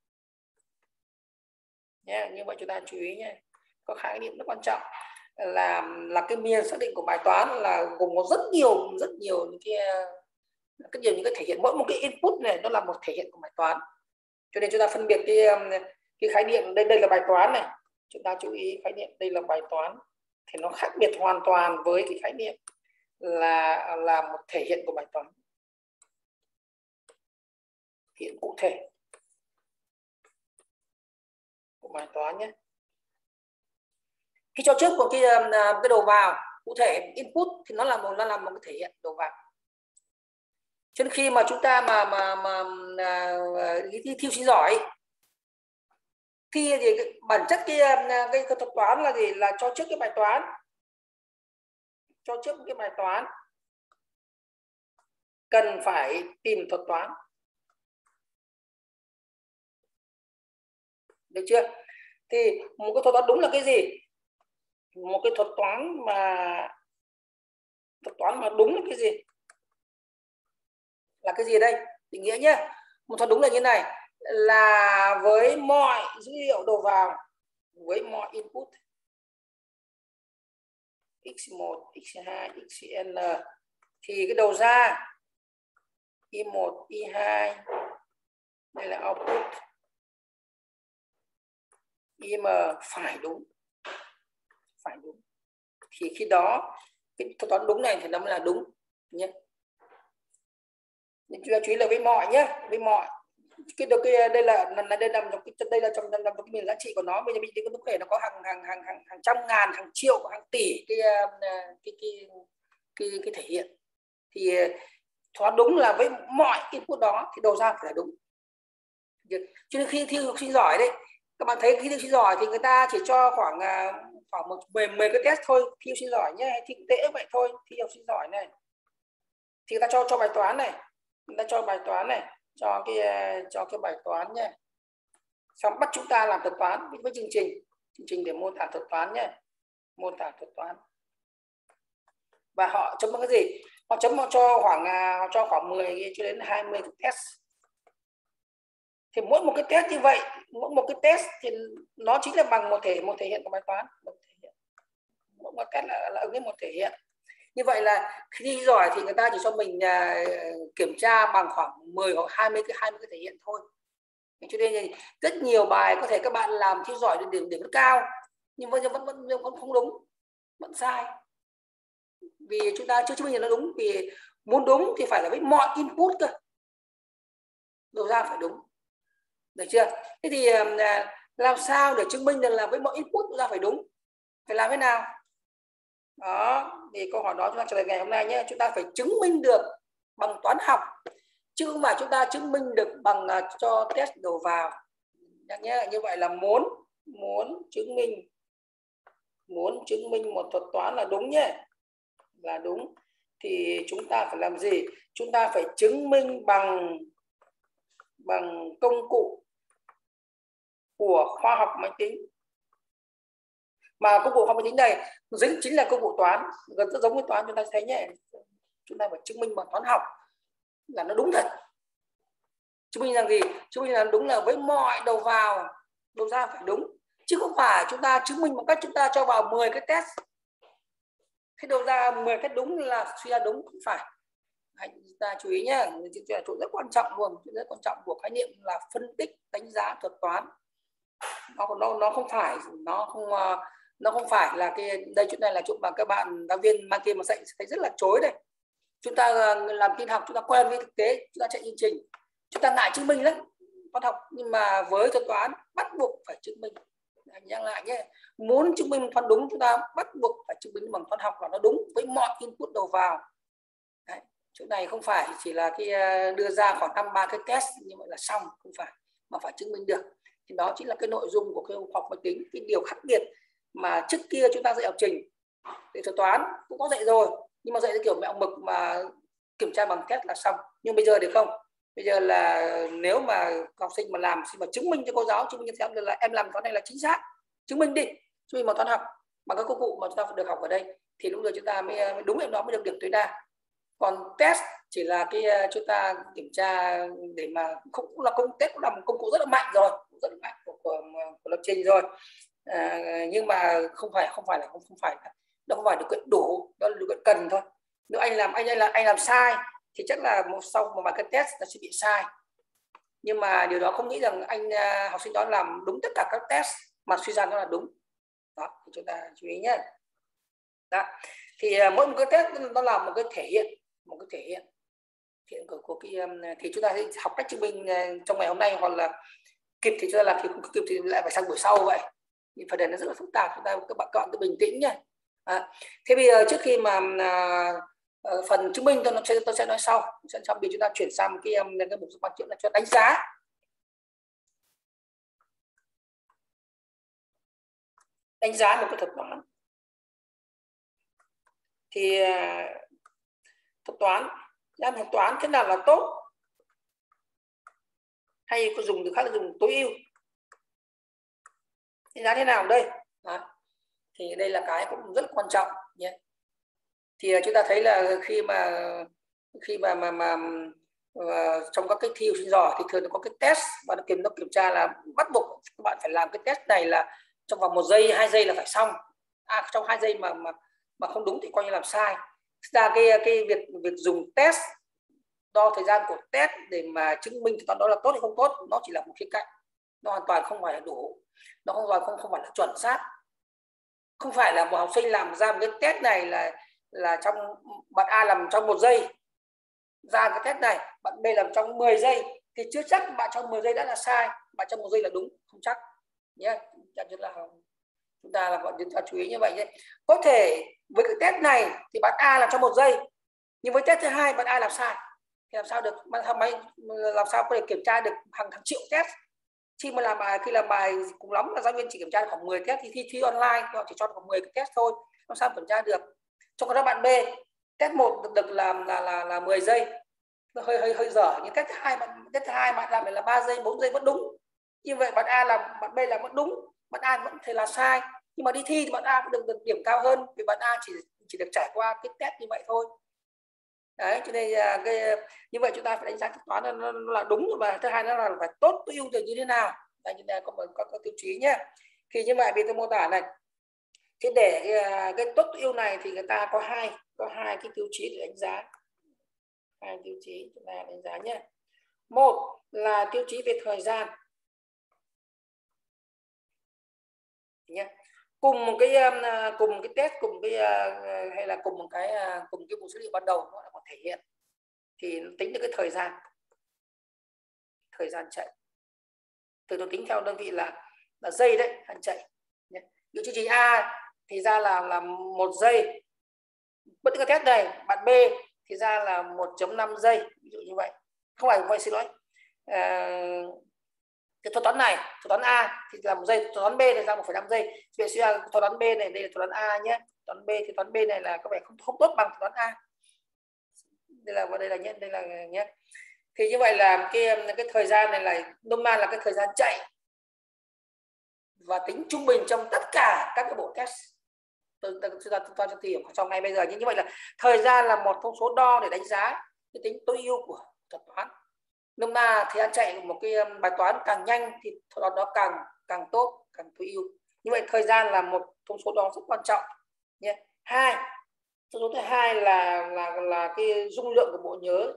nhé. Như vậy chúng ta chú ý nhé, có khái niệm rất quan trọng là cái miền xác định của bài toán là gồm có rất nhiều những cái thể hiện. Mỗi một cái input này nó là một thể hiện của bài toán, cho nên chúng ta phân biệt cái khái niệm đây là bài toán này, chúng ta chú ý khái niệm đây là bài toán thì nó khác biệt hoàn toàn với cái khái niệm là một thể hiện của bài toán, hiện cụ thể của bài toán nhé. Khi cho trước của cái đầu vào cụ thể input thì nó là một cái thể hiện đầu vào. Cho nên khi mà chúng ta mà thi sinh giỏi thì bản chất cái thuật toán là gì? Là cho trước cái bài toán, cho trước cái bài toán cần phải tìm thuật toán, được chưa? Thì một cái thuật toán đúng là cái gì? Một cái thuật toán mà đúng là cái gì? Là cái gì đây? Định nghĩa nhé. Một thuật đúng là như này, là với mọi dữ liệu đầu vào, với mọi input x1, x2, xn thì cái đầu ra y1, y2 đây là output, im phải đúng. Thì khi đó cái thuật toán đúng này thì nó mới là đúng nhé. Nhưng chúng ta chú ý là với mọi nhé, với mọi đây là trong cái miền giá trị của nó. Bây giờ mình có thể nó có hàng trăm ngàn, hàng triệu, hàng tỷ cái thể hiện, thì thoáng đúng là với mọi input đó thì đầu ra phải là đúng. Cho nên khi thi học sinh giỏi đấy, các bạn thấy khi thi học sinh giỏi thì người ta chỉ cho khoảng 10 cái test thôi. Thi học sinh giỏi nhé, thi quốc tế vậy thôi. Thi học sinh giỏi này thì người ta cho bài toán này, người ta cho bài toán này, cho cái bài toán nhé, xong bắt chúng ta làm thuật toán với chương trình để mô tả thuật toán nhé, mô tả thuật toán. Và họ chấm bằng cái gì? Họ chấm cho khoảng 10 cho đến 20 cái test. Thì mỗi một cái test như vậy, mỗi một cái test thì nó chính là bằng một thể hiện của bài toán. Mỗi một test là ứng với một thể hiện. Như vậy là khi thi giỏi thì người ta chỉ cho mình kiểm tra bằng khoảng 10 hoặc 20 cái thể hiện thôi. Cho nên rất nhiều bài có thể các bạn làm thi giỏi điểm cao nhưng vẫn không đúng, vẫn sai. Vì chúng ta chưa chứng minh là nó đúng, vì muốn đúng thì phải là với mọi input cơ, đầu ra phải đúng, được chưa? Thế thì làm sao để chứng minh được là với mọi input đầu ra phải đúng? Phải làm thế nào? Đó, thì câu hỏi đó chúng ta trả lời ngày hôm nay nhé. Chúng ta phải chứng minh được bằng toán học, chứ không phải chúng ta chứng minh được bằng cho test đầu vào. Nhắc nhé, như vậy là muốn chứng minh một thuật toán là đúng nhé, là đúng, thì chúng ta phải làm gì? Chúng ta phải chứng minh bằng công cụ của khoa học máy tính. Mà công cụ khoa học máy tính này chính là công cụ toán, gần rất giống với toán. Chúng ta thấy nhé, chúng ta phải chứng minh bằng toán học là nó đúng thật. Chứng minh rằng gì? Chứng minh là đúng là với mọi đầu vào, đầu ra phải đúng, chứ không phải chúng ta chứng minh bằng cách chúng ta cho vào 10 cái test, thế đầu ra 10 cái đúng là suy ra đúng, không phải. Chúng ta chú ý nhé, chỗ rất quan trọng luôn, chỗ rất quan trọng của khái niệm là phân tích đánh giá thuật toán. Nó không phải, Nó không phải là cái đây, chỗ này là chỗ mà các bạn giáo viên mang kia mà dạy thấy rất là chối đây. Chúng ta làm tin học, chúng ta quen với thực tế, chúng ta chạy chương trình, chúng ta ngại chứng minh lắm toán học, nhưng mà với thuật toán bắt buộc phải chứng minh. Nhắc lại nhé, muốn chứng minh toán đúng chúng ta bắt buộc phải chứng minh bằng toán học là nó đúng với mọi input đầu vào. Đấy, chỗ này không phải chỉ là cái đưa ra khoảng 5-3 cái test như vậy là xong, không phải, mà phải chứng minh được. Thì đó chính là cái nội dung của cái khoa học máy tính. Cái điều khác biệt mà trước kia chúng ta dạy học trình thì thuật toán cũng có dạy rồi, nhưng mà dạy cái kiểu mẹo mực mà kiểm tra bằng test là xong. Nhưng bây giờ thì không, bây giờ là nếu mà học sinh mà làm, xin mà chứng minh cho cô giáo, chứng minh cho em là em làm toán này là chính xác, chứng minh đi, chứng minh bằng toán học bằng các công cụ mà chúng ta được học ở đây, thì lúc giờ chúng ta mới đúng em đó mới được điểm tối đa. Còn test chỉ là cái chúng ta kiểm tra để mà cũng là test cũng là một công cụ rất là mạnh rồi, rất là mạnh của lập trình rồi. Nhưng mà không phải là nó không phải điều kiện đủ, đó là điều kiện cần thôi. Nếu anh làm sai thì chắc là sau một bài cái test nó sẽ bị sai, nhưng mà điều đó không nghĩ rằng học sinh đó làm đúng tất cả các test mà suy ra nó là đúng. Đó thì chúng ta chú ý nhé. Đó thì mỗi một cái test nó là một cái thể hiện của cái thì chúng ta sẽ học cách chứng minh trong ngày hôm nay, hoặc là kịp thì chúng ta làm, thì không kịp thì lại phải sang buổi sau vậy. Nhưng phần này nó rất là phức tạp, chúng ta các bạn cứ bình tĩnh nhé. Thế bây giờ trước khi mà phần chứng minh tôi sẽ nói sau, xong thì chúng ta chuyển sang cái mục quan trọng là cho đánh giá một cái thuật toán. Thì thuật toán thế nào là tốt, hay có dùng từ khác là dùng tối ưu, đánh giá thế nào đây? Thì đây là cái cũng rất là quan trọng nhé. Thì chúng ta thấy là khi mà trong các cái thi học sinh giỏi thì thường có cái test và nó kiểm tra là bắt buộc các bạn phải làm cái test này là trong vòng 1 giây 2 giây là phải xong. Trong 2 giây mà không đúng thì coi như làm sai. Ra cái việc dùng test, đo thời gian của test để mà chứng minh toán đó là tốt hay không tốt, nó chỉ là một khía cạnh, nó hoàn toàn không phải là đủ, nó không phải là chuẩn xác. Không phải là một học sinh làm ra một cái test này là trong bạn A làm trong 1 giây ra cái test này, bạn B làm trong 10 giây thì chưa chắc bạn trong 10 giây đã là sai, bạn trong 1 giây là đúng, không chắc nhé. Chúng ta chú ý như vậy nhé. Có thể với cái test này thì bạn A làm trong 1 giây, nhưng với test thứ hai bạn A làm sai thì làm sao được, làm sao có thể kiểm tra được hàng triệu test. Khi làm bài cùng lắm là giáo viên chỉ kiểm tra khoảng 10 test, thì thi online họ chỉ cho khoảng 10 cái test thôi, làm sao kiểm tra được. Trong đó bạn B test 1 được là 10 giây, nó hơi dở. Nhưng test thứ hai bạn làm là 3 giây 4 giây vẫn đúng. Như vậy bạn A làm, bạn B làm vẫn đúng, bạn A vẫn thể là sai, nhưng mà đi thi thì bạn A cũng được điểm cao hơn vì bạn A chỉ được trải qua cái test như vậy thôi. Đấy, cho nên như vậy chúng ta phải đánh giá thuật toán nó là đúng, và thứ hai nó là phải tốt tối ưu như thế nào. Đây, chúng ta có tiêu chí nhé. Thì như vậy vì tôi mô tả này, thế để cái tốt tối ưu này thì người ta có hai cái tiêu chí để đánh giá. Hai tiêu chí chúng ta đánh giá nhé. Một là tiêu chí về thời gian nhé. Cùng một cái test, hay là cùng cái bộ số liệu ban đầu nó là một thể hiện, thì tính được cái thời gian chạy. Từ tôi tính theo đơn vị là giây đấy, hạn chạy. Ví dụ chương trình A thì ra là 1 giây. Bất cứ test này, bạn B thì ra là 1.5 giây, ví dụ như vậy. Không phải vậy, xin lỗi. Cái thuật toán này, thuật toán A thì là 1 giây, thuật toán B này ra 1,5 giây. Vậy suy ra thuật toán B này, đây là thuật toán A nhé. Thuật toán B này là có vẻ không tốt bằng thuật toán A. Đây là nhé. Thì như vậy là cái thời gian này là nôm na là cái thời gian chạy và tính trung bình trong tất cả các cái bộ test chúng ta tìm hiểu trong ngay bây giờ. Nhưng như vậy là thời gian là một thông số đo để đánh giá cái tính tối ưu của thuật toán. Nôm na thời gian chạy một cái bài toán càng nhanh thì thuật toán đó càng tốt, càng tối ưu. Như vậy thời gian là một thông số đo rất quan trọng nhé. Thông số thứ hai là cái dung lượng của bộ nhớ.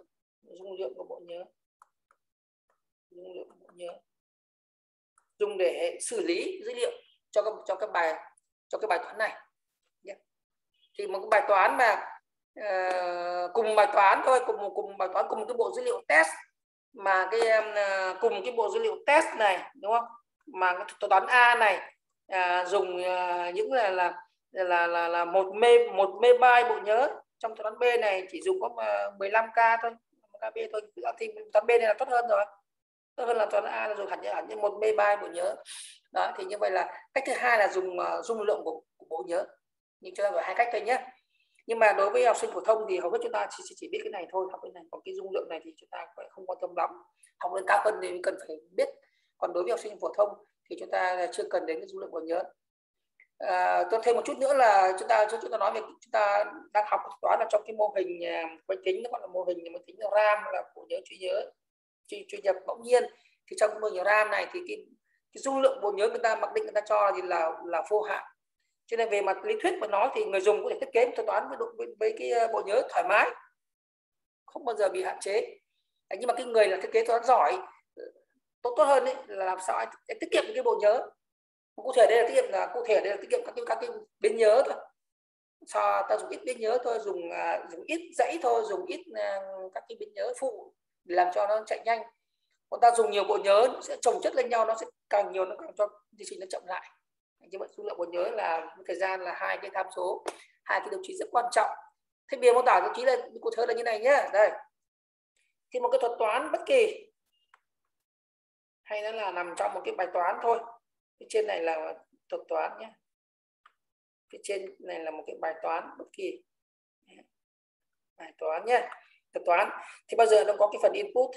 Dùng để xử lý dữ liệu cho các bài cho cái bài toán này. Thì một cái bài toán mà cùng bài toán thôi, cùng bài toán, cùng cái bộ dữ liệu test, mà cái cùng cái bộ dữ liệu test này, đúng không, mà cái thuật toán A này dùng những là một megabyte bộ nhớ. Trong thuật toán B này chỉ dùng có 15k thôi, KB thôi, thì thuật toán B này là tốt hơn rồi, tốt hơn là thuật toán A là dùng hẳn như 1 megabyte bộ nhớ. Đó, thì như vậy là cách thứ hai là dùng dung lượng của bộ nhớ. Nhưng chúng ta gọi hai cách thôi nhé. Nhưng mà đối với học sinh phổ thông thì hầu hết chúng ta chỉ biết cái này thôi, học cái này, còn cái dung lượng này thì chúng ta không quan tâm lắm. Học lên cao hơn thì cần phải biết. Còn đối với học sinh phổ thông thì chúng ta chưa cần đến cái dung lượng bộ nhớ. Tôi thêm một chút nữa là chúng ta nói về chúng ta đang học toán là trong cái mô hình máy tính, nó gọi là mô hình máy tính RAM, là bộ nhớ truy nhập ngẫu nhiên. Thì trong mô hình RAM này thì cái dung lượng bộ nhớ người ta mặc định người ta cho thì là vô hạn. Cho nên về mặt lý thuyết mà nói thì người dùng có thể thiết kế thuật toán với cái bộ nhớ thoải mái, không bao giờ bị hạn chế. Nhưng mà cái người là thiết kế thuật toán giỏi tốt hơn ấy, là làm sao anh tiết kiệm cái bộ nhớ. Cụ thể đây là tiết kiệm các cái biến nhớ thôi. Sao ta dùng ít biến nhớ thôi, dùng ít dãy thôi, dùng ít các cái biến nhớ phụ để làm cho nó chạy nhanh. Còn ta dùng nhiều bộ nhớ nó sẽ chồng chất lên nhau, nó sẽ càng nhiều nó càng cho chương trình nó chậm lại. Như vậy số lượng bộ nhớ là thời gian là hai cái tham số, hai cái tiêu chí rất quan trọng. Thế biểu mô tả tiêu chí là cụ thể là như này nhé. Đây, thì một cái thuật toán bất kỳ hay nó là nằm trong một cái bài toán thôi. Phía trên này là thuật toán nhé, phía trên này là một cái bài toán bất kỳ, bài toán nhé, thuật toán. Thì bao giờ nó có cái phần input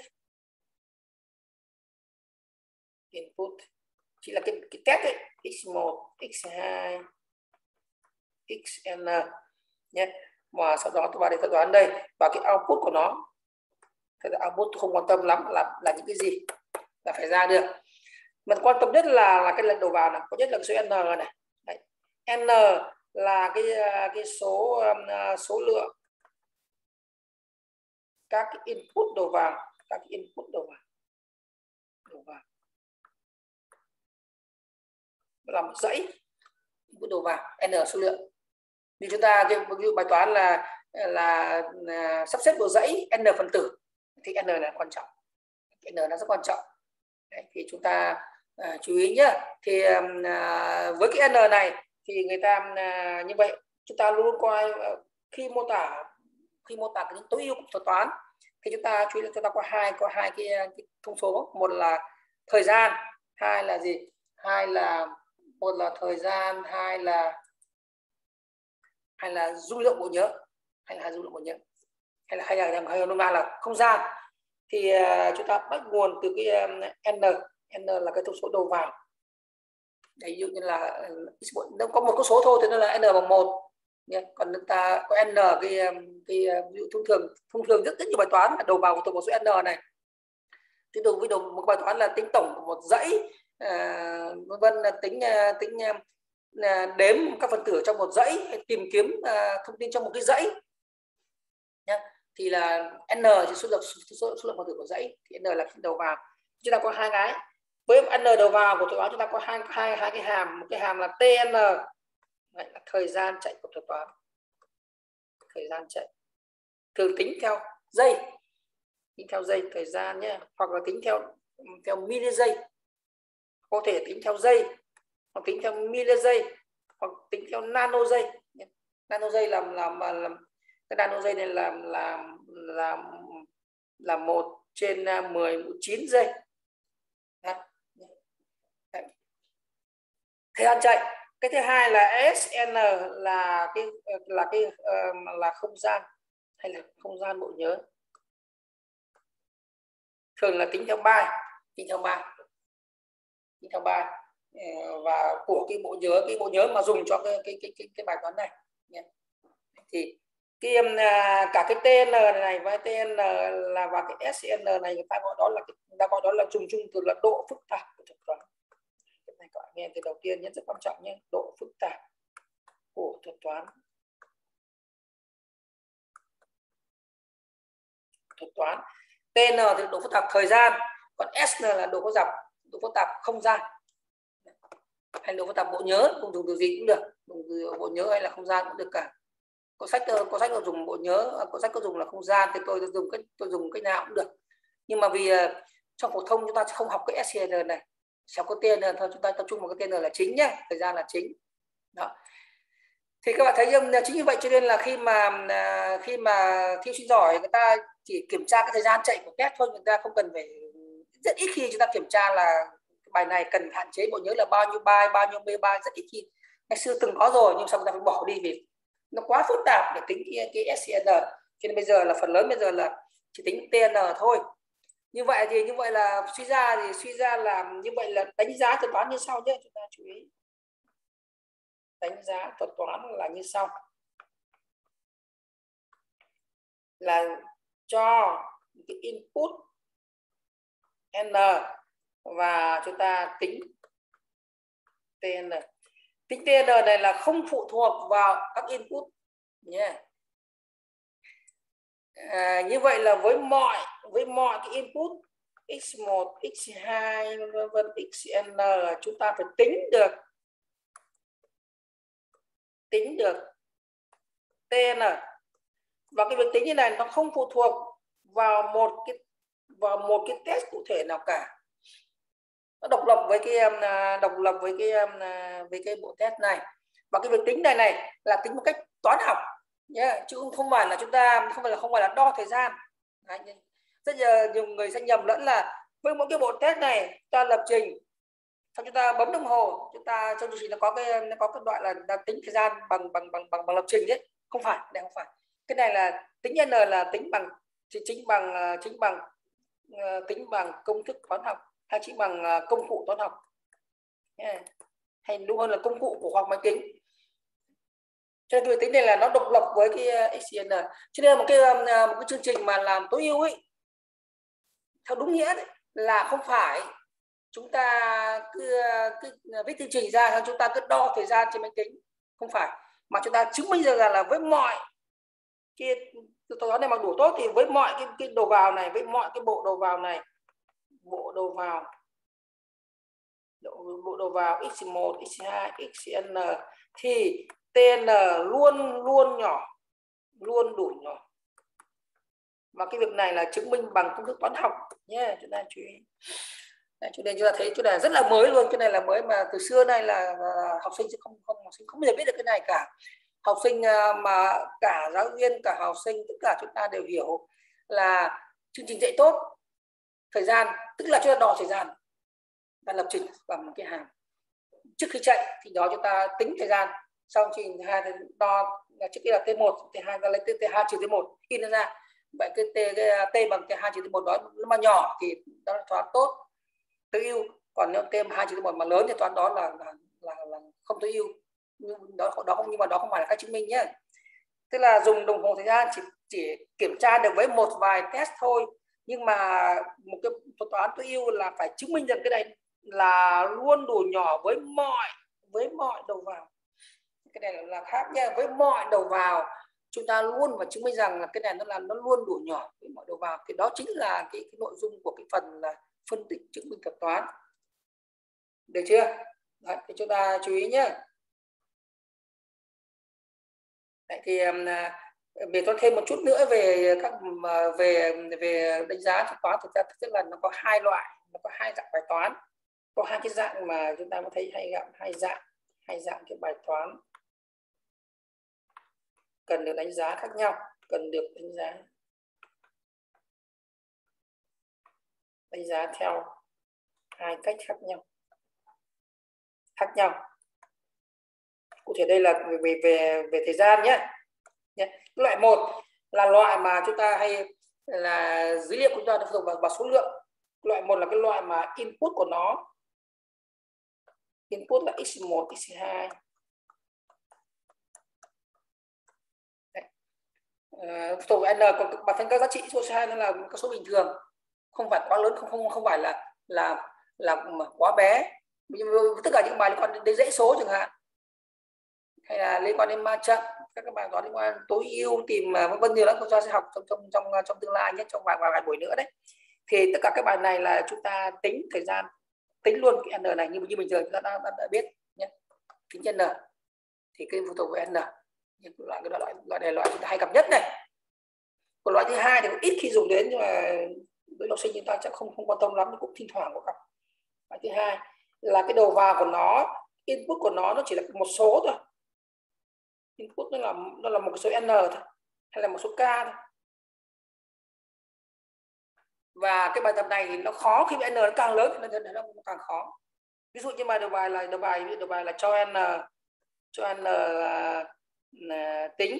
chỉ là cái test ấy, x1, x2, xn nhé. Mà sau đó tôi vào đây thuật toán đây, và cái output của nó, thì output tôi không quan tâm lắm là những cái gì, là phải ra được. Mình quan tâm nhất là cái lần đầu vào này, có nhất là cái số n này. Đấy. N là cái số lượng các cái input đầu vào, là một dãy input đầu vào, n số lượng. Thì chúng ta ví dụ bài toán là sắp xếp bộ dãy n phần tử, thì n là quan trọng, n nó rất quan trọng. Đấy, thì chúng ta chú ý nhé. Thì với cái n này thì người ta như vậy chúng ta luôn coi khi mô tả những tối ưu của thuật toán thì chúng ta chú ý là chúng ta có hai cái thông số. Một là thời gian, hai là gì, một là thời gian, hai là dung lượng bộ nhớ, hay là không gian. Thì chúng ta bắt nguồn từ cái n là cái thông số đầu vào. Ví dụ như là nó có một cái số thôi thì nó là n bằng 1. Còn chúng ta có n cái ví dụ thông thường rất nhiều bài toán là đầu vào của tổng số n này. Thì đối với một bài toán là tính tổng của một dãy, vân vân, là tính đếm các phần tử trong một dãy, hay tìm kiếm thông tin trong một cái dãy nhé. Thì là n thì số lượng phần tử của dãy, thì n là đầu vào. Chúng ta có hai cái. Với n đầu vào của thuật toán chúng ta có hai cái hàm. Một cái hàm là tn, đấy là thời gian chạy của thuật toán, thời gian chạy thường tính theo giây, thời gian nhé, hoặc là tính theo mili giây, có thể tính theo giây, hoặc tính theo mili giây, hoặc tính theo nano giây. Nano giây là cái nano giây này là 1/10⁹ giây. Thời gian chạy. Cái thứ hai là SN là không gian, hay là không gian bộ nhớ, thường là tính theo byte, và của cái bộ nhớ mà dùng cho cái bài toán này. Thì cả cái TN này và TN là và cái SN này người ta gọi đó là dùng chung từ là độ phức tạp của thuật toán. Cái này các bạn nghe từ đầu tiên nhé, rất quan trọng nhé, độ phức tạp của thuật toán. TN thì độ phức tạp thời gian, còn SN là độ phức tạp không gian. hay là phức tạp bộ nhớ, không dùng từ gì cũng được, dùng từ bộ nhớ hay là không gian cũng được cả. Có sách có dùng bộ nhớ, có sách có dùng là không gian thì tôi dùng cách nào cũng được. Nhưng mà vì trong phổ thông chúng ta không học cái SCN này, sẽ có TN thôi, chúng ta tập trung vào cái TN là chính nhé, thời gian là chính. Đó. Thì các bạn thấy không, chính như vậy cho nên là khi mà thi sinh giỏi người ta chỉ kiểm tra cái thời gian chạy của test thôi, người ta không cần phải, rất ít khi chúng ta kiểm tra là bài này cần hạn chế bộ nhớ là bao nhiêu byte, bao nhiêu MB, rất ít khi. Ngày xưa từng có rồi nhưng sau người ta phải bỏ đi vì nó quá phức tạp để tính cái SCN, cho nên bây giờ là phần lớn bây giờ là chỉ tính TN thôi. Như vậy là suy ra là như vậy là đánh giá thuật toán như sau nhé, chúng ta chú ý. Đánh giá thuật toán là như sau, là cho cái input n và chúng ta tính TN. Tính TN này là không phụ thuộc vào các input nhé. Như vậy là với mọi cái input x1, x2 vân vân xn chúng ta phải tính được TN. Và cái việc tính như này nó không phụ thuộc vào một cái test cụ thể nào cả. Nó độc lập với cái bộ test này. Và cái việc tính này là tính một cách toán học nhé, chứ không phải là chúng ta không phải là đo thời gian. Đấy, rất nhiều người sẽ nhầm lẫn là với mỗi cái bộ test này ta lập trình, xong chúng ta bấm đồng hồ, chúng ta trong chương trình nó có cái đoạn là tính thời gian bằng lập trình đấy. Không phải, đây không phải. Cái này là tính n là tính bằng công thức toán học hay chính bằng công cụ toán học, hay đúng hơn là công cụ của khoa học máy tính. Cho nên cái tính này là nó độc lập với cái SCN. Cho nên một cái chương trình mà làm tối ưu ấy, theo đúng nghĩa đấy, là không phải chúng ta cứ viết chương trình ra chúng ta cứ đo thời gian trên máy tính, không phải, mà chúng ta chứng minh rằng là với mọi cái toán này bằng đủ tốt thì với mọi cái đầu vào này, với mọi cái bộ đầu vào này, bộ đầu vào x1, x2, xn thì TN luôn nhỏ, luôn đủ nhỏ. Và cái việc này là chứng minh bằng công thức toán học nhé, chúng ta chú ý. Cho nên chúng ta thấy chỗ này rất là mới luôn, cái này là mới mà từ xưa nay là học sinh không bao giờ biết được cái này cả. Học sinh mà cả giáo viên, cả học sinh, tất cả chúng ta đều hiểu là chương trình dạy tốt thời gian tức là chúng ta đo thời gian và lập trình bằng một cái hàm. Trước khi chạy thì đó chúng ta tính thời gian, xong trình hai đo trước kia là T1, T2 ta lấy T2 trừ T1 in nó ra. Vậy cái T bằng T2 trừ T1 đó nó mà nhỏ thì đó là toán tốt, tối ưu. Còn nếu T2 trừ T1 mà lớn thì toán đó là không tối ưu. Nhưng mà đó không phải là cách chứng minh nhé. Tức là dùng đồng hồ thời gian chỉ kiểm tra được với một vài test thôi, nhưng mà một cái thuật toán tối ưu là phải chứng minh rằng cái này là luôn đủ nhỏ với mọi đầu vào. Cái này là khác nha, với mọi đầu vào chúng ta luôn phải chứng minh rằng là cái này nó luôn đủ nhỏ với mọi đầu vào. Thì đó chính là cái nội dung của cái phần là phân tích chứng minh thuật toán. Được chưa? Đấy, thì chúng ta chú ý nhé. Đấy, thì về tôi thêm một chút nữa về về đánh giá thuật toán. Thực ra là nó có hai loại, nó có hai dạng bài toán, có hai cái dạng mà chúng ta có thấy hay gặp hai dạng cái bài toán cần được đánh giá khác nhau, cần được đánh giá theo hai cách khác nhau. Cụ thể đây là về thời gian nhé. Loại một là loại mà chúng ta hay là dữ liệu của chúng ta được thuộc vào số lượng. Loại một là cái loại mà input của nó, input là x1, x2. Thuộc n, còn bản thân các giá trị số 2 nó là các số bình thường, không phải quá lớn, không phải là quá bé. Tất cả những bài liên quan đến dãy số chẳng hạn, hay là liên quan đến ma trận, các bài toán liên quan tối ưu, tìm vân vân, nhiều lắm chúng ta sẽ học trong tương lai nhất, trong vài buổi nữa đấy. Thì tất cả các bài này là chúng ta tính thời gian, tính luôn cái n này như bình thường chúng ta đã biết. tính nhân n thì cái phụ thuộc với n. Nhưng loại này loại chúng ta hay gặp nhất này. Còn loại thứ hai thì cũng ít khi dùng đến, nhưng mà với học sinh chúng ta chắc không quan tâm lắm, cũng thỉnh thoảng có gặp. Loại thứ hai là cái đầu vào của nó, input của nó chỉ là một số thôi. Input nó là một số n thôi, hay là một số k thôi. Và cái bài tập này thì nó khó khi n nó càng lớn nên nó càng khó. Ví dụ như đầu bài là cho n là tính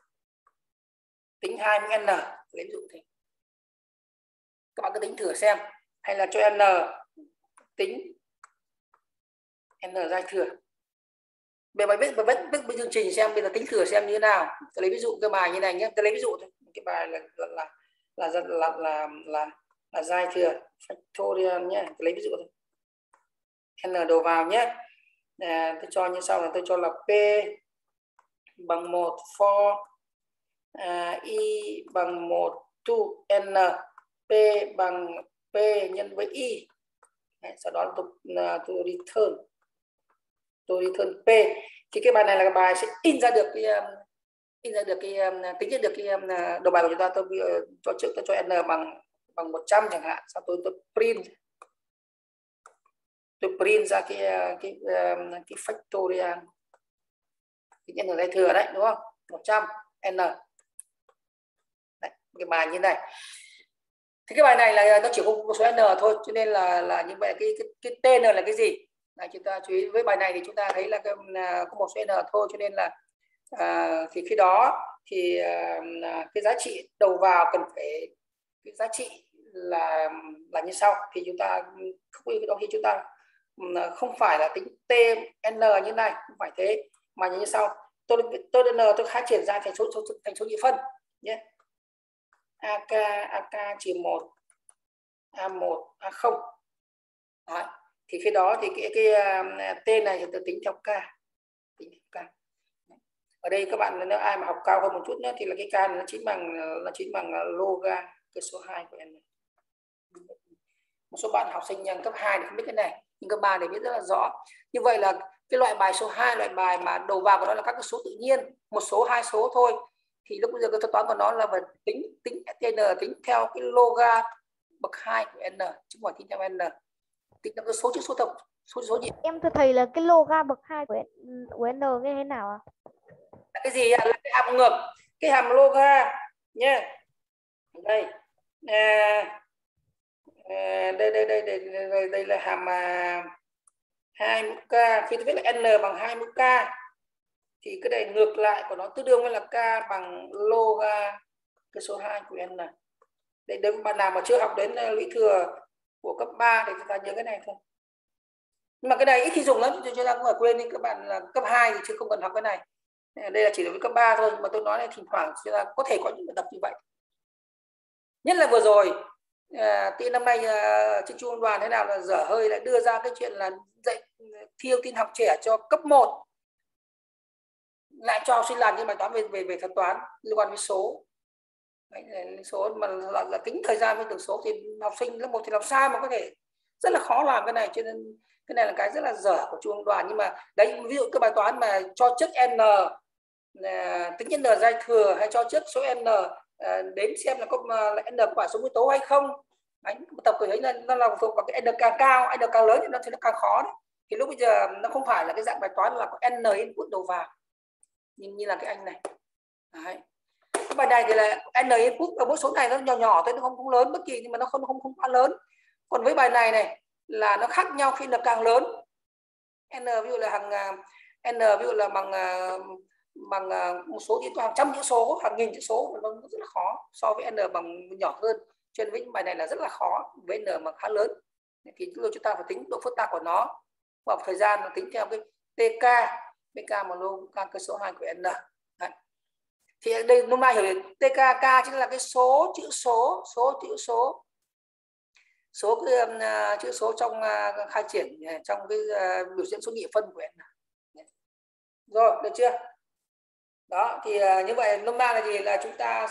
20n, lấy ví dụ thế. Các bạn cứ tính thử xem, hay là cho n tính n giai thừa. Bây giờ biết chương trình xem, bây giờ tính thử xem như thế nào. Tôi lấy ví dụ cái bài như này nhé, tôi lấy ví dụ thôi. Cái bài là giai thừa factorial nhé, tôi lấy ví dụ thôi. N đầu vào nhé. Tôi cho như sau là tôi cho là p bằng 1 for y bằng 1 to n, p bằng p nhân với y. Sau đó tôi return p. Thì cái bài này là cái bài sẽ in ra được cái tính ra được cái đầu bài của chúng ta. Tôi cho n bằng 100 chẳng hạn, sau tôi print ra cái factorial, cái nhân giai thừa đấy, đúng không? 100 n. Đấy, cái bài như này. Thì cái bài này là nó chỉ có một số n thôi, cho nên là như vậy cái tên là cái gì? Này, chúng ta chú ý với bài này thì chúng ta thấy là có một số n thôi, cho nên là thì khi đó thì cái giá trị đầu vào cần phải, cái giá trị là như sau. Thì chúng ta khi chúng ta không phải là tính t n như này, không phải thế, mà như sau. Tôi khai triển ra thành số nhị phân nhé. ak trừ 1 a1 a0. Đấy. Thì khi đó thì cái t này tôi tính theo k. Ở đây các bạn, nếu ai mà học cao hơn một chút nữa thì là cái k này nó chính bằng loga cái số 2 của n. Một số bạn học sinh cấp 2 thì không biết cái này, nhưng cấp 3 thì biết rất là rõ. Như vậy là cái loại bài số 2, loại bài mà đầu vào của nó là các cái số tự nhiên, một số, hai số thôi. Thì lúc bây giờ cái thuật toán của nó là phải tính n, tính theo cái loga bậc 2 của n, chứ không phải tính theo n. Tính theo cái số chữ số tập, số gì? Em thưa thầy là cái loga bậc 2 của n nghe thế nào ạ? Là cái gì? Là cái hàm ngược, cái hàm loga nhé. Đây. Đây là hàm 20k. Khi tôi viết là n bằng 20k thì cái này ngược lại của nó tương đương với là k bằng loga cái số 2 của n. Để nếu bạn nào mà chưa học đến lũy thừa của cấp 3 thì chúng ta nhớ cái này thôi. Nhưng mà cái này ít khi dùng lắm, chúng ta cũng phải quên đi. Các bạn là cấp 2 thì chưa không cần học cái này. Đây là chỉ đối với cấp 3 thôi, nhưng mà tôi nói là thỉnh thoảng chúng ta có thể có những bài tập như vậy. Nhất là vừa rồi tí năm nay trên trung ương đoàn thế nào là dở hơi lại đưa ra cái chuyện là dạy thi ưu tiên học trẻ cho cấp 1, lại cho học sinh làm những bài toán về thuật toán liên quan với số. Đấy, số mà là tính thời gian với từng số thì học sinh lớp 1 thì làm sao mà có thể, rất là khó làm cái này. Cho nên cái này là cái rất là dở của trung ương đoàn. Nhưng mà đấy, ví dụ cái bài toán mà cho trước n tính nhân n giai thừa, hay cho trước số n đến xem là có n có phải số nguyên tố hay không. Đấy, tập của thấy nó là thuộc vào cái n càng cao, n càng lớn thì nó càng khó đấy. Thì lúc bây giờ nó không phải là cái dạng bài toán là có n input đầu vào như là cái anh này. Đấy. Cái bài này thì là n input ở mỗi số này nó nhỏ nhỏ thôi, nó không lớn bất kỳ, nhưng mà nó không quá lớn. Còn với bài này là nó khác nhau khi n càng lớn. N ví dụ là n ví dụ là bằng một số chữ, hàng trăm chữ số, hàng nghìn chữ số, nó rất là khó so với n bằng nhỏ hơn. Cho nên với bài này là rất là khó, với n mà khá lớn thì chúng ta phải tính độ phức tạp của nó, và thời gian nó tính theo cái tk mà loga cơ số 2 của n. Đấy. Thì ở đây nôm na hiểu tk chính là cái số chữ số cái chữ số trong khai triển trong cái biểu diễn số nhị phân của n. Rồi, được chưa? Đó, thì như vậy nôm na là gì? Là chúng ta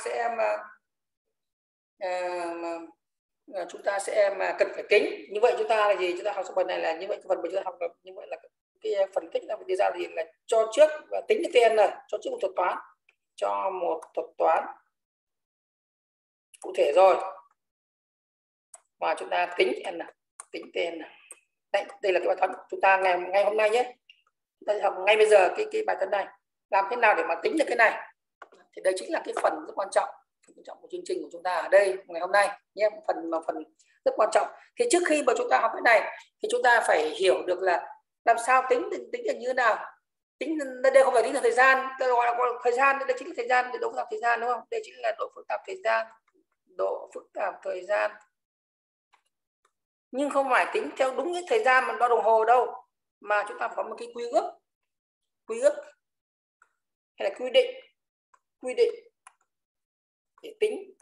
sẽ cần phải tính. Như vậy chúng ta là gì? Chúng ta học số phần này là như vậy, phần mình chúng ta học như vậy là cái phần tích là phải đưa ra thì là cho trước và tính cái TN, cho trước một thuật toán, cho một thuật toán cụ thể rồi mà chúng ta tính n, tính TN. Đây là cái bài toán của chúng ta ngày hôm nay nhé. Chúng ta học ngay bây giờ cái bài toán này, làm thế nào để mà tính được cái này. Thì đây chính là cái phần rất quan trọng của chương trình của chúng ta ở đây ngày hôm nay nhé, phần rất quan trọng. Thì trước khi mà chúng ta học cái này thì chúng ta phải hiểu được là làm sao tính được như thế nào. Tính đây không phải tính là thời gian, tôi gọi là thời gian, đây chính là thời gian, độ phức tạp thời gian, đúng không? Đây chính là độ phức tạp thời gian, độ phức tạp thời gian. Nhưng không phải tính theo đúng cái thời gian mà đo đồng hồ đâu, mà chúng ta phải có một cái quy ước hay là quy định để tính